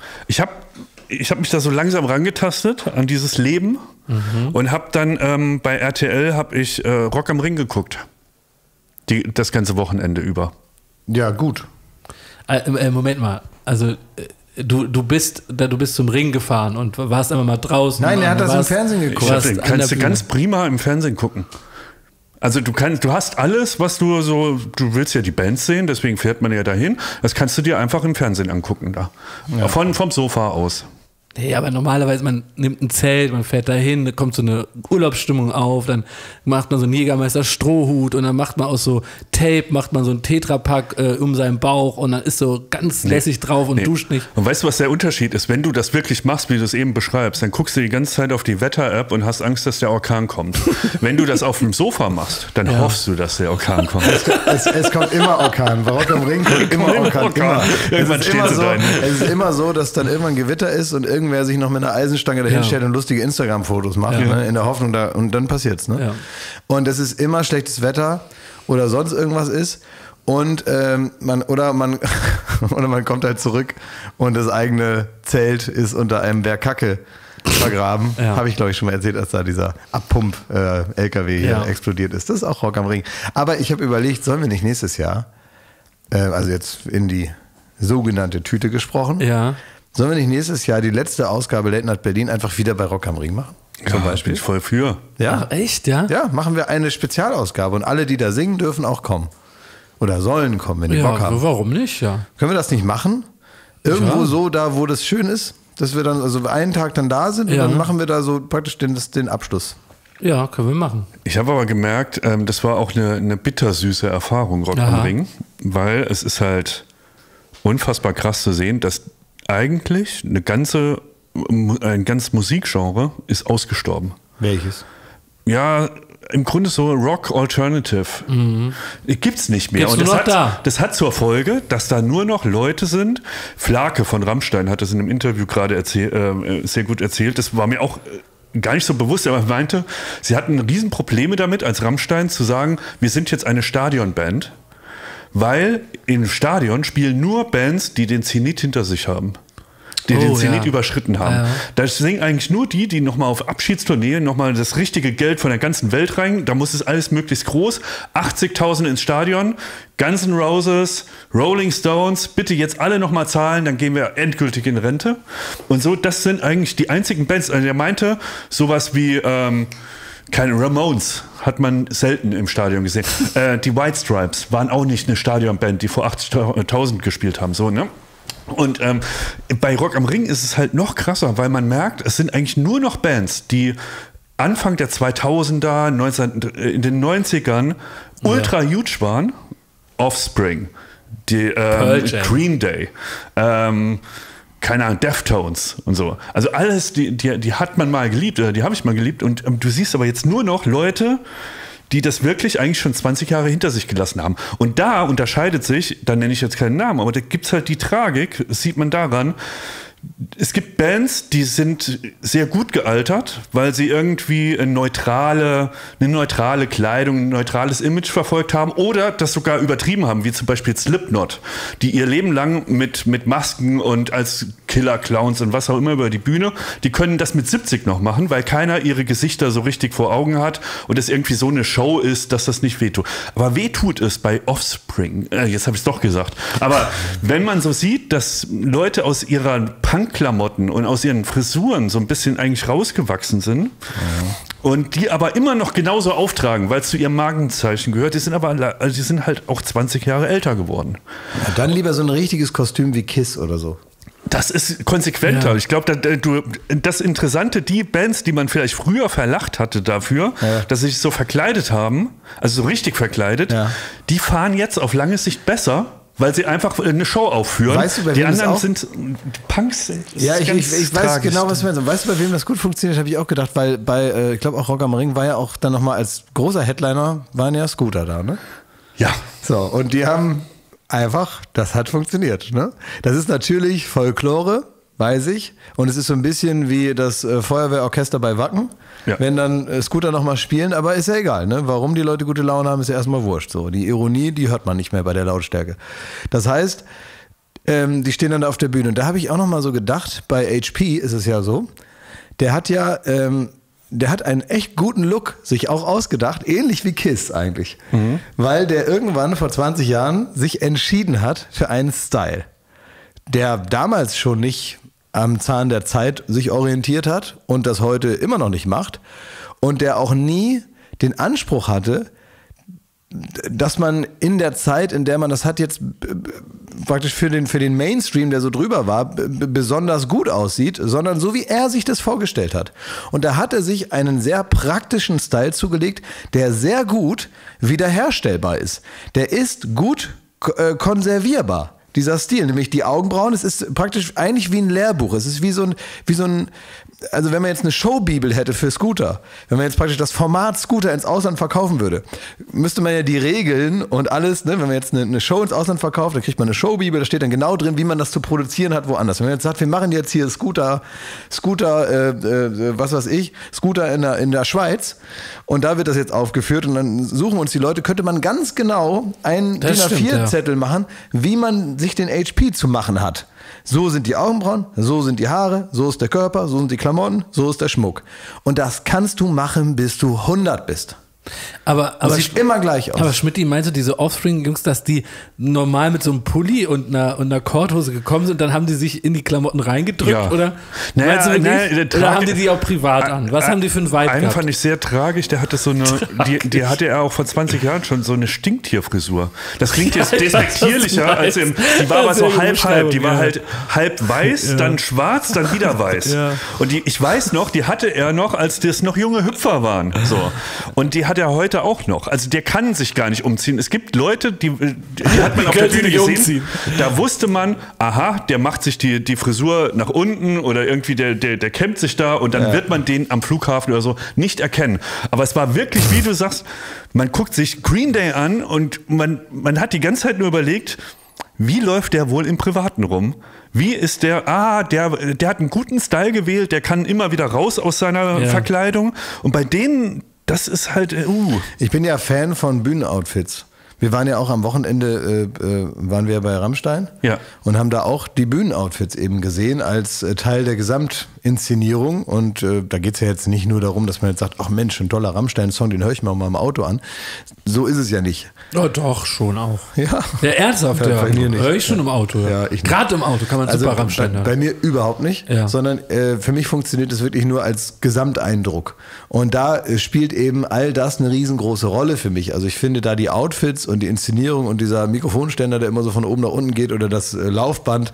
mich da so langsam rangetastet an dieses Leben und habe dann bei RTL Rock am Ring geguckt. Das ganze Wochenende über. Ja, gut. Moment mal, also du bist zum Ring gefahren und warst einfach mal draußen. Nein, er hat das im Fernsehen geguckt. Kannst du ganz prima im Fernsehen gucken. Also du hast alles, was du willst ja die Bands sehen, deswegen fährt man ja dahin. Das kannst du dir einfach im Fernsehen angucken da. Ja. Vom Sofa aus. Nee, aber normalerweise, man nimmt ein Zelt, man fährt dahin, da kommt so eine Urlaubsstimmung auf, dann macht man so einen Jägermeister Strohhut und dann macht man aus so Tape, macht man so einen Tetrapack um seinen Bauch und dann ist so ganz lässig drauf und duscht nicht. Und weißt du, was der Unterschied ist? Wenn du das wirklich machst, wie du es eben beschreibst, dann guckst du die ganze Zeit auf die Wetter-App und hast Angst, dass der Orkan kommt. Wenn du das auf dem Sofa machst, dann hoffst du, dass der Orkan kommt. Es kommt immer Orkan. Bei Rock am Ring kommt immer Orkan. Immer. Irgendwann steht so, es ist immer so, dass dann irgendwann Gewitter ist und irgendwer sich noch mit einer Eisenstange dahin stellt und lustige Instagram-Fotos macht, ne, in der Hoffnung, und dann passiert's. Ne? Ja. Und es ist immer schlechtes Wetter oder sonst irgendwas ist und man kommt halt zurück und das eigene Zelt ist unter einem Berg Kacke vergraben. Habe ich, glaube ich, schon mal erzählt, als da dieser Abpump-LKW hier explodiert ist. Das ist auch Rock am Ring. Aber ich habe überlegt, sollen wir nicht nächstes Jahr, also jetzt in die sogenannte Tüte gesprochen, sollen wir nicht nächstes Jahr die letzte Ausgabe Late Night Berlin einfach wieder bei Rock am Ring machen? Zum Beispiel. Bin ich voll für. Ja. Ach, echt, ja? Ja, machen wir eine Spezialausgabe und alle, die da singen, dürfen auch kommen. Oder sollen kommen, wenn die Bock haben. Warum nicht, ja. Können wir das nicht machen? Irgendwo so da, wo das schön ist, dass wir dann also einen Tag dann da sind und dann machen wir da so praktisch den Abschluss. Ja, können wir machen. Ich habe aber gemerkt, das war auch eine bittersüße Erfahrung, Rock am Ring, weil es ist halt unfassbar krass zu sehen, dass eigentlich ein ganzes Musikgenre ist ausgestorben. Welches? Ja, im Grunde so Rock Alternative. Gibt's nicht mehr. Gibt's und das hat zur Folge, dass da nur noch Leute sind. Flake von Rammstein hat das in einem Interview gerade sehr gut erzählt. Das war mir auch gar nicht so bewusst, aber er meinte, sie hatten Riesenprobleme damit, als Rammstein zu sagen, wir sind jetzt eine Stadionband. Weil im Stadion spielen nur Bands, die den Zenit hinter sich haben. Die den Zenit überschritten haben. Ja. Da singen eigentlich nur die nochmal auf Abschiedstournee nochmal das richtige Geld von der ganzen Welt rein. Da muss es alles möglichst groß. 80.000 ins Stadion. Guns N' Roses, Rolling Stones, bitte jetzt alle nochmal zahlen, dann gehen wir endgültig in Rente. Und so, das sind eigentlich die einzigen Bands. Also er meinte, sowas wie keine Ramones hat man selten im Stadion gesehen. Die White Stripes waren auch nicht eine Stadionband, die vor 80.000 gespielt haben. So, ne? Und bei Rock am Ring ist es halt noch krasser, weil man merkt, es sind eigentlich nur noch Bands, die Anfang der 2000er, in den 90ern ultra huge waren. Offspring, die Green Day, keine Ahnung, Deftones und so. Also alles, die hat man mal geliebt, oder die habe ich mal geliebt. Und du siehst aber jetzt nur noch Leute, die das wirklich eigentlich schon 20 Jahre hinter sich gelassen haben. Und da unterscheidet sich, da nenne ich jetzt keinen Namen, aber da gibt es halt die Tragik, das sieht man daran, es gibt Bands, die sind sehr gut gealtert, weil sie irgendwie eine neutrale Kleidung, ein neutrales Image verfolgt haben oder das sogar übertrieben haben, wie zum Beispiel Slipknot, die ihr Leben lang mit Masken und als Killer-Clowns und was auch immer über die Bühne, die können das mit 70 noch machen, weil keiner ihre Gesichter so richtig vor Augen hat und es irgendwie so eine Show ist, dass das nicht wehtut. Aber wehtut es bei Offspring, jetzt habe ich es doch gesagt, aber wenn man so sieht, dass Leute aus ihrer Punkklamotten und aus ihren Frisuren so ein bisschen eigentlich rausgewachsen sind und die aber immer noch genauso auftragen, weil es zu ihrem Markenzeichen gehört, die sind halt auch 20 Jahre älter geworden. Ja, dann lieber so ein richtiges Kostüm wie Kiss oder so. Das ist konsequenter. Ja. Ich glaube, das Interessante, die Bands, die man vielleicht früher verlacht hatte dafür, dass sie sich so verkleidet haben, also so richtig verkleidet, die fahren jetzt auf lange Sicht besser, weil sie einfach eine Show aufführen. Weißt du, bei die wem anderen das auch? Sind Punks. Ja, ich weiß genau, was du meinst. Weißt du, bei wem das gut funktioniert, habe ich auch gedacht, weil bei, ich glaube auch Rock am Ring war ja auch dann nochmal als großer Headliner, waren ja Scooter da, ne? Ja. So, und die haben einfach, das hat funktioniert, ne? Das ist natürlich Folklore, weiß ich. Und es ist so ein bisschen wie das Feuerwehrorchester bei Wacken. Ja. Wenn dann Scooter nochmal spielen, aber ist ja egal, ne? Warum die Leute gute Laune haben, ist ja erstmal wurscht. So, die Ironie, die hört man nicht mehr bei der Lautstärke. Das heißt, die stehen dann da auf der Bühne. Und da habe ich auch nochmal so gedacht, bei HP ist es ja so, der hat einen echt guten Look sich auch ausgedacht, ähnlich wie Kiss eigentlich. Weil der irgendwann vor 20 Jahren sich entschieden hat für einen Style, der damals schon nicht am Zahn der Zeit sich orientiert hat und das heute immer noch nicht macht und der auch nie den Anspruch hatte, dass man in der Zeit, in der man das hat, jetzt praktisch für den Mainstream, der so drüber war, besonders gut aussieht, sondern so wie er sich das vorgestellt hat. Und da hat er sich einen sehr praktischen Style zugelegt, der sehr gut wiederherstellbar ist. Der ist gut konservierbar. Dieser Stil, nämlich die Augenbrauen, es ist praktisch eigentlich wie ein Lehrbuch. Es ist wie so ein, also wenn man jetzt eine Showbibel hätte für Scooter, wenn man jetzt praktisch das Format Scooter ins Ausland verkaufen würde, müsste man ja die Regeln und alles, ne, wenn man jetzt eine Show ins Ausland verkauft, dann kriegt man eine Showbibel, da steht dann genau drin, wie man das zu produzieren hat woanders. Wenn man jetzt sagt, wir machen jetzt hier Scooter, was weiß ich, Scooter in der Schweiz und da wird das jetzt aufgeführt und dann suchen uns die Leute, könnte man ganz genau einen DIN A4-Zettel machen, wie man sich den HP zu machen hat. So sind die Augenbrauen, so sind die Haare, so ist der Körper, so sind die Klamotten, so ist der Schmuck. Und das kannst du machen, bis du 100 bist. Aber sieht immer gleich aus. Aber Schmidti, meinst du, diese Offspring-Jungs, dass die normal mit so einem Pulli und einer Korthose gekommen sind und dann haben die sich in die Klamotten reingedrückt? Ja. Oder? Oder haben die auch privat an? Was haben die für einen Vibe Einen gehabt? fand ich sehr tragisch, der hatte so eine, die hatte er auch vor 20 Jahren schon, so eine Stinktierfrisur. Das klingt jetzt despektierlicher als die war aber so halb, die war halt halb weiß, dann schwarz, dann wieder weiß. Ja. Und ich weiß noch, die hatte er noch, als das noch junge Hüpfer waren. So. Und die hat er heute auch noch. Also der kann sich gar nicht umziehen. Es gibt Leute, die hat man auf der Bühne gesehen, umziehen. Da wusste man, aha, der macht sich die Frisur nach unten oder irgendwie der kämmt sich da und dann wird man den am Flughafen oder so nicht erkennen. Aber es war wirklich, wie du sagst, man guckt sich Green Day an und man hat die ganze Zeit nur überlegt, wie läuft der wohl im Privaten rum? Wie ist der hat einen guten Style gewählt, der kann immer wieder raus aus seiner Verkleidung und bei denen das ist halt, Ich bin ja Fan von Bühnenoutfits. Wir waren ja auch am Wochenende, waren wir bei Rammstein und haben da auch die Bühnenoutfits eben gesehen als Teil der Gesamtinszenierung. Und da geht es ja jetzt nicht nur darum, dass man jetzt sagt, ach Mensch, ein toller Rammstein-Song, den höre ich mir auch mal im Auto an. So ist es ja nicht. Oh, doch, schon auch. Ja. Der ernsthaft, höre ich schon im Auto. Ja. Gerade im Auto kann man super Rammstein hören. Bei mir überhaupt nicht, sondern für mich funktioniert es wirklich nur als Gesamteindruck. Und da spielt eben all das eine riesengroße Rolle für mich. Also ich finde da die Outfits und die Inszenierung und dieser Mikrofonständer, der immer so von oben nach unten geht oder das Laufband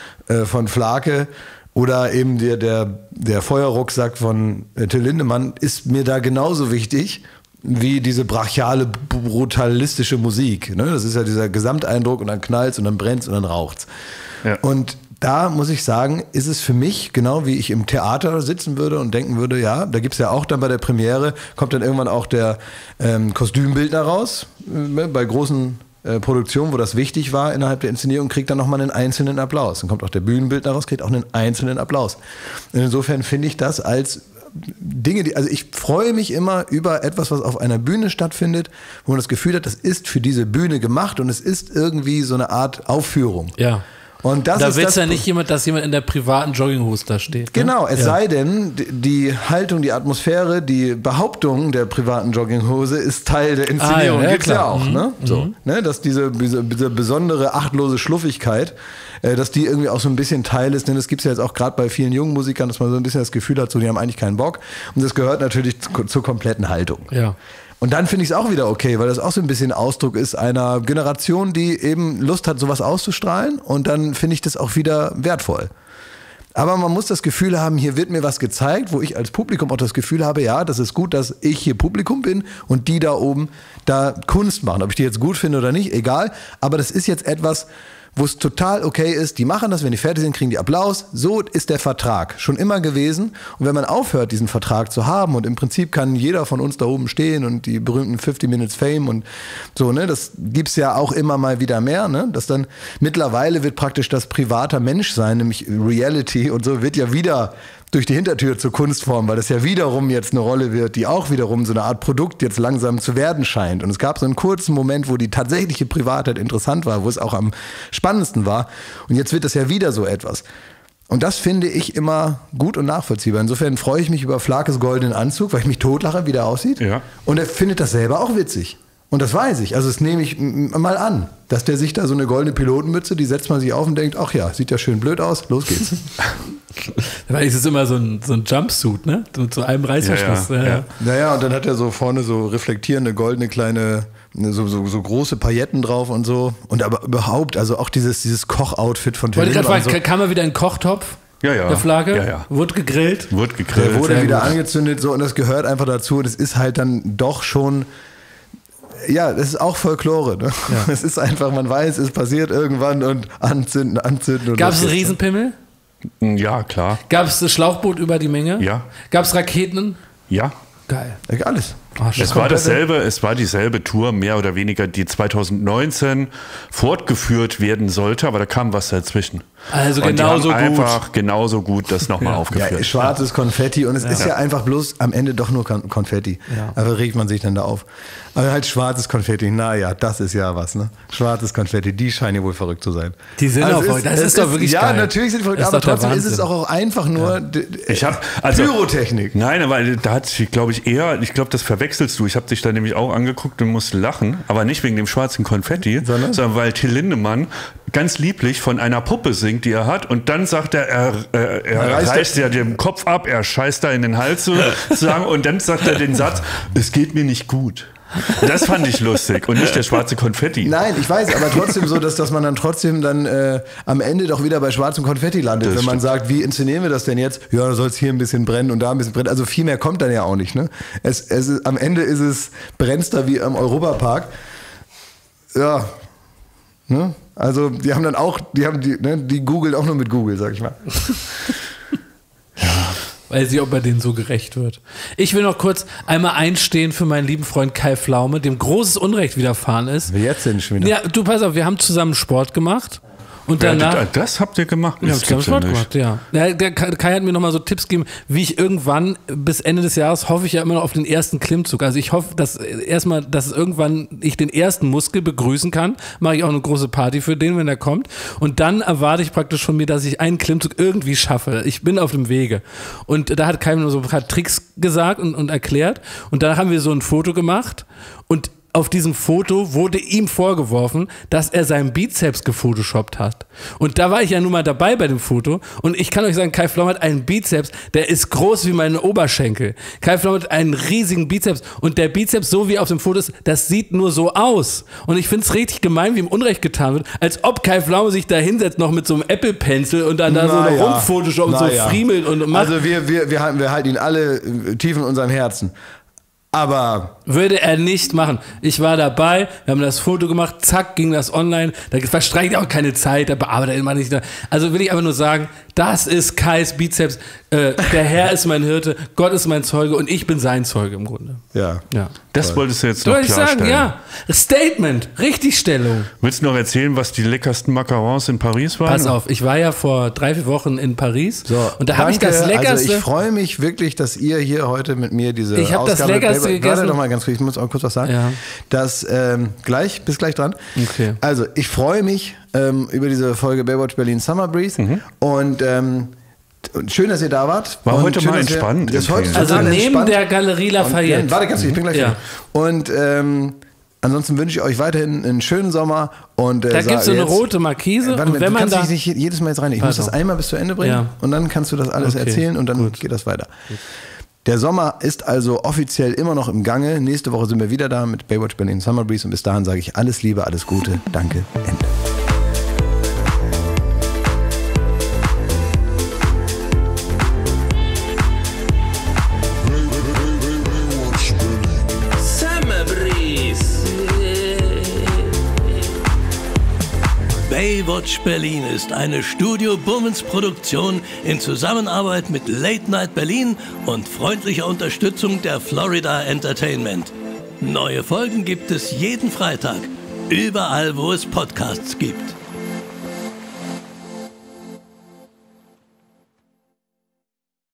von Flake oder eben der Feuerrucksack von Till Lindemann ist mir da genauso wichtig wie diese brachiale, brutalistische Musik. Ne? Das ist ja dieser Gesamteindruck und dann knallt's und dann brennt's und dann raucht's. Ja. Und da muss ich sagen, ist es für mich, genau wie ich im Theater sitzen würde und denken würde, ja, da gibt's ja auch dann bei der Premiere, kommt dann irgendwann auch der Kostümbildner raus, bei großen Produktionen, wo das wichtig war innerhalb der Inszenierung, kriegt dann nochmal einen einzelnen Applaus. Dann kommt auch der Bühnenbildner raus, kriegt auch einen einzelnen Applaus. Und insofern finde ich das als Dinge, also ich freue mich immer über etwas, was auf einer Bühne stattfindet, wo man das Gefühl hat, das ist für diese Bühne gemacht und es ist irgendwie so eine Art Aufführung. Ja. Und das da will es ja nicht dass jemand in der privaten Jogginghose da steht. Ne? Genau, es sei denn, die Haltung, die Atmosphäre, die Behauptung der privaten Jogginghose ist Teil der Inszenierung. Gibt's ja auch, ne? So, ne? Dass diese besondere achtlose Schluffigkeit, dass die irgendwie auch so ein bisschen Teil ist, denn das gibt's ja jetzt auch gerade bei vielen jungen Musikern, dass man so ein bisschen das Gefühl hat, so, die haben eigentlich keinen Bock. Und das gehört natürlich zur kompletten Haltung. Ja. Und dann finde ich es auch wieder okay, weil das auch so ein bisschen Ausdruck ist einer Generation, die eben Lust hat, sowas auszustrahlen. Und dann finde ich das auch wieder wertvoll. Aber man muss das Gefühl haben, hier wird mir was gezeigt, wo ich als Publikum auch das Gefühl habe, ja, das ist gut, dass ich hier Publikum bin und die da oben da Kunst machen. Ob ich die jetzt gut finde oder nicht, egal. Aber das ist jetzt etwas, wo es total okay ist, die machen das, wenn die fertig sind, kriegen die Applaus. So ist der Vertrag schon immer gewesen. Und wenn man aufhört, diesen Vertrag zu haben und im Prinzip kann jeder von uns da oben stehen und die berühmten 50 Minutes Fame und so, ne, das gibt's ja auch immer mal wieder mehr, ne, dass dann mittlerweile wird praktisch das privater Menschsein, nämlich Reality und so, wird ja wieder durch die Hintertür zur Kunstform, weil das ja wiederum jetzt eine Rolle wird, die auch wiederum so eine Art Produkt jetzt langsam zu werden scheint. Und es gab so einen kurzen Moment, wo die tatsächliche Privatheit interessant war, wo es auch am spannendsten war. Und jetzt wird das ja wieder so etwas. Und das finde ich immer gut und nachvollziehbar. Insofern freue ich mich über Flakes goldenen Anzug, weil ich mich totlache, wie der aussieht. Ja. Und er findet das selber auch witzig. Und das weiß ich. Also das nehme ich mal an, dass der sich da so eine goldene Pilotenmütze, die setzt man sich auf und denkt, ach ja, sieht ja schön blöd aus, los geht's. Weil es ist immer so ein Jumpsuit, ne? Mit so einem Reißverschluss. Naja, und dann hat er so vorne so reflektierende goldene kleine, so große Pailletten drauf und so. Und aber überhaupt, also auch dieses Koch-Outfit von Till Lindemann. Wollte ich gerade fragen, kam er wieder in den Kochtopf? Der Flagge? Ja. Wurde gegrillt? Der wurde wieder angezündet so und das gehört einfach dazu. Das ist halt dann doch schon... Ja, das ist auch Folklore. Ne? Ja. Es ist einfach, man weiß, es passiert irgendwann und anzünden. Gab es einen Riesenpimmel? Ja, klar. Gab es das Schlauchboot über die Menge? Ja. Gab es Raketen? Ja. Geil. Alles. Es war dieselbe Tour, mehr oder weniger, die 2019 fortgeführt werden sollte, aber da kam was dazwischen. Also und genauso gut. Einfach genauso gut das nochmal aufgeführt. Ja, schwarzes Konfetti und es ist ja einfach bloß am Ende doch nur Konfetti. Ja. Aber regt man sich dann da auf. Aber halt schwarzes Konfetti, naja, das ist ja was, ne? Schwarzes Konfetti, die scheinen ja wohl verrückt zu sein. Die sind auch verrückt, das ist doch wirklich geil. Ja, natürlich sind die verrückt, aber trotzdem ist es auch einfach nur Pyrotechnik. Nein, aber da hat sich, glaube ich, das verwechselst du. Ich habe dich da nämlich auch angeguckt und musste lachen, aber nicht wegen dem schwarzen Konfetti, sondern weil Till Lindemann ganz lieblich von einer Puppe singt, die er hat, und dann sagt er reißt ja den Kopf ab, er scheißt da in den Hals sozusagen, und dann sagt er den Satz, es geht mir nicht gut. Das fand ich lustig und nicht der schwarze Konfetti. Nein, ich weiß, aber trotzdem so, dass man dann trotzdem dann am Ende doch wieder bei schwarzem Konfetti landet, das wenn man sagt, wie inszenieren wir das denn jetzt? Ja, da soll es hier ein bisschen brennen und da ein bisschen brennen. Also viel mehr kommt dann ja auch nicht. Ne? Am Ende ist es brennster wie am Europapark. Ja, ne? Also die haben dann auch, die googeln auch nur mit Google, sag ich mal. Weiß nicht, ob er denen so gerecht wird. Ich will noch kurz einmal einstehen für meinen lieben Freund Kai Pflaume, dem großes Unrecht widerfahren ist. Wie jetzt denn schon wieder? Ja, du pass auf, wir haben zusammen Sport gemacht. Und danach, das habt ihr gemacht? Ja, zusammen Sport gemacht, ja. Der Kai hat mir nochmal so Tipps gegeben, wie ich irgendwann bis Ende des Jahres hoffe ich ja immer noch auf den ersten Klimmzug. Also ich hoffe, dass irgendwann ich den ersten Muskel begrüßen kann. Mache ich auch eine große Party für den, wenn der kommt. Und dann erwarte ich praktisch von mir, dass ich einen Klimmzug irgendwie schaffe. Ich bin auf dem Wege. Und da hat Kai mir so ein paar Tricks gesagt und erklärt. Und danach haben wir so ein Foto gemacht und auf diesem Foto wurde ihm vorgeworfen, dass er seinen Bizeps gefotoshoppt hat. Und da war ich ja nun mal dabei bei dem Foto. Und ich kann euch sagen, Kai Pflaume hat einen Bizeps, der ist groß wie meine Oberschenkel. Kai Pflaume hat einen riesigen Bizeps. Und der Bizeps, so wie auf dem Foto ist, das sieht nur so aus. Und ich finde es richtig gemein, wie ihm Unrecht getan wird, als ob Kai Pflaume sich da hinsetzt noch mit so einem Apple-Pencil und dann da so eine Rumpfotoshop und so friemelt und macht. Also wir halten ihn alle tief in unserem Herzen. Aber würde er nicht machen. Ich war dabei, wir haben das Foto gemacht, zack, ging das online. Da verstreicht auch keine Zeit, da bearbeitet man nicht. Also will ich aber nur sagen, das ist Kais Bizeps. Der Herr ist mein Hirte, Gott ist mein Zeuge und ich bin sein Zeuge im Grunde. Ja. Das wolltest du jetzt noch klarstellen. Sagen, ja. Statement, Richtigstellung. Willst du noch erzählen, was die leckersten Macarons in Paris waren? Pass auf, ich war ja vor 3-4 Wochen in Paris. So, und da habe ich das Leckerste. Also ich freue mich wirklich, dass ihr hier heute mit mir diese Ich habe das Leckerste gegessen. Warte doch mal ganz kurz, ich muss auch kurz was sagen. Ja. Das, bist gleich dran. Okay. Also ich freue mich über diese Folge Baywatch Berlin Summer Breeze und schön, dass ihr da wart. War und heute schön, mal entspannt. Also neben der Galerie Lafayette. Warte ganz kurz, ich bin gleich hier. Und ansonsten wünsche ich euch weiterhin einen schönen Sommer. Und, da gibt es so eine rote Markise. Und wenn man kannst dich nicht jedes Mal jetzt rein. Ich muss das einmal bis zu Ende bringen und dann kannst du das alles erzählen und dann geht das weiter. Gut. Der Sommer ist also offiziell immer noch im Gange. Nächste Woche sind wir wieder da mit Baywatch Berlin Summer Breeze und bis dahin sage ich alles Liebe, alles Gute. Danke, Ende. Baywatch Berlin ist eine Studio Bummens Produktion in Zusammenarbeit mit Late Night Berlin und freundlicher Unterstützung der Florida Entertainment. Neue Folgen gibt es jeden Freitag, überall wo es Podcasts gibt.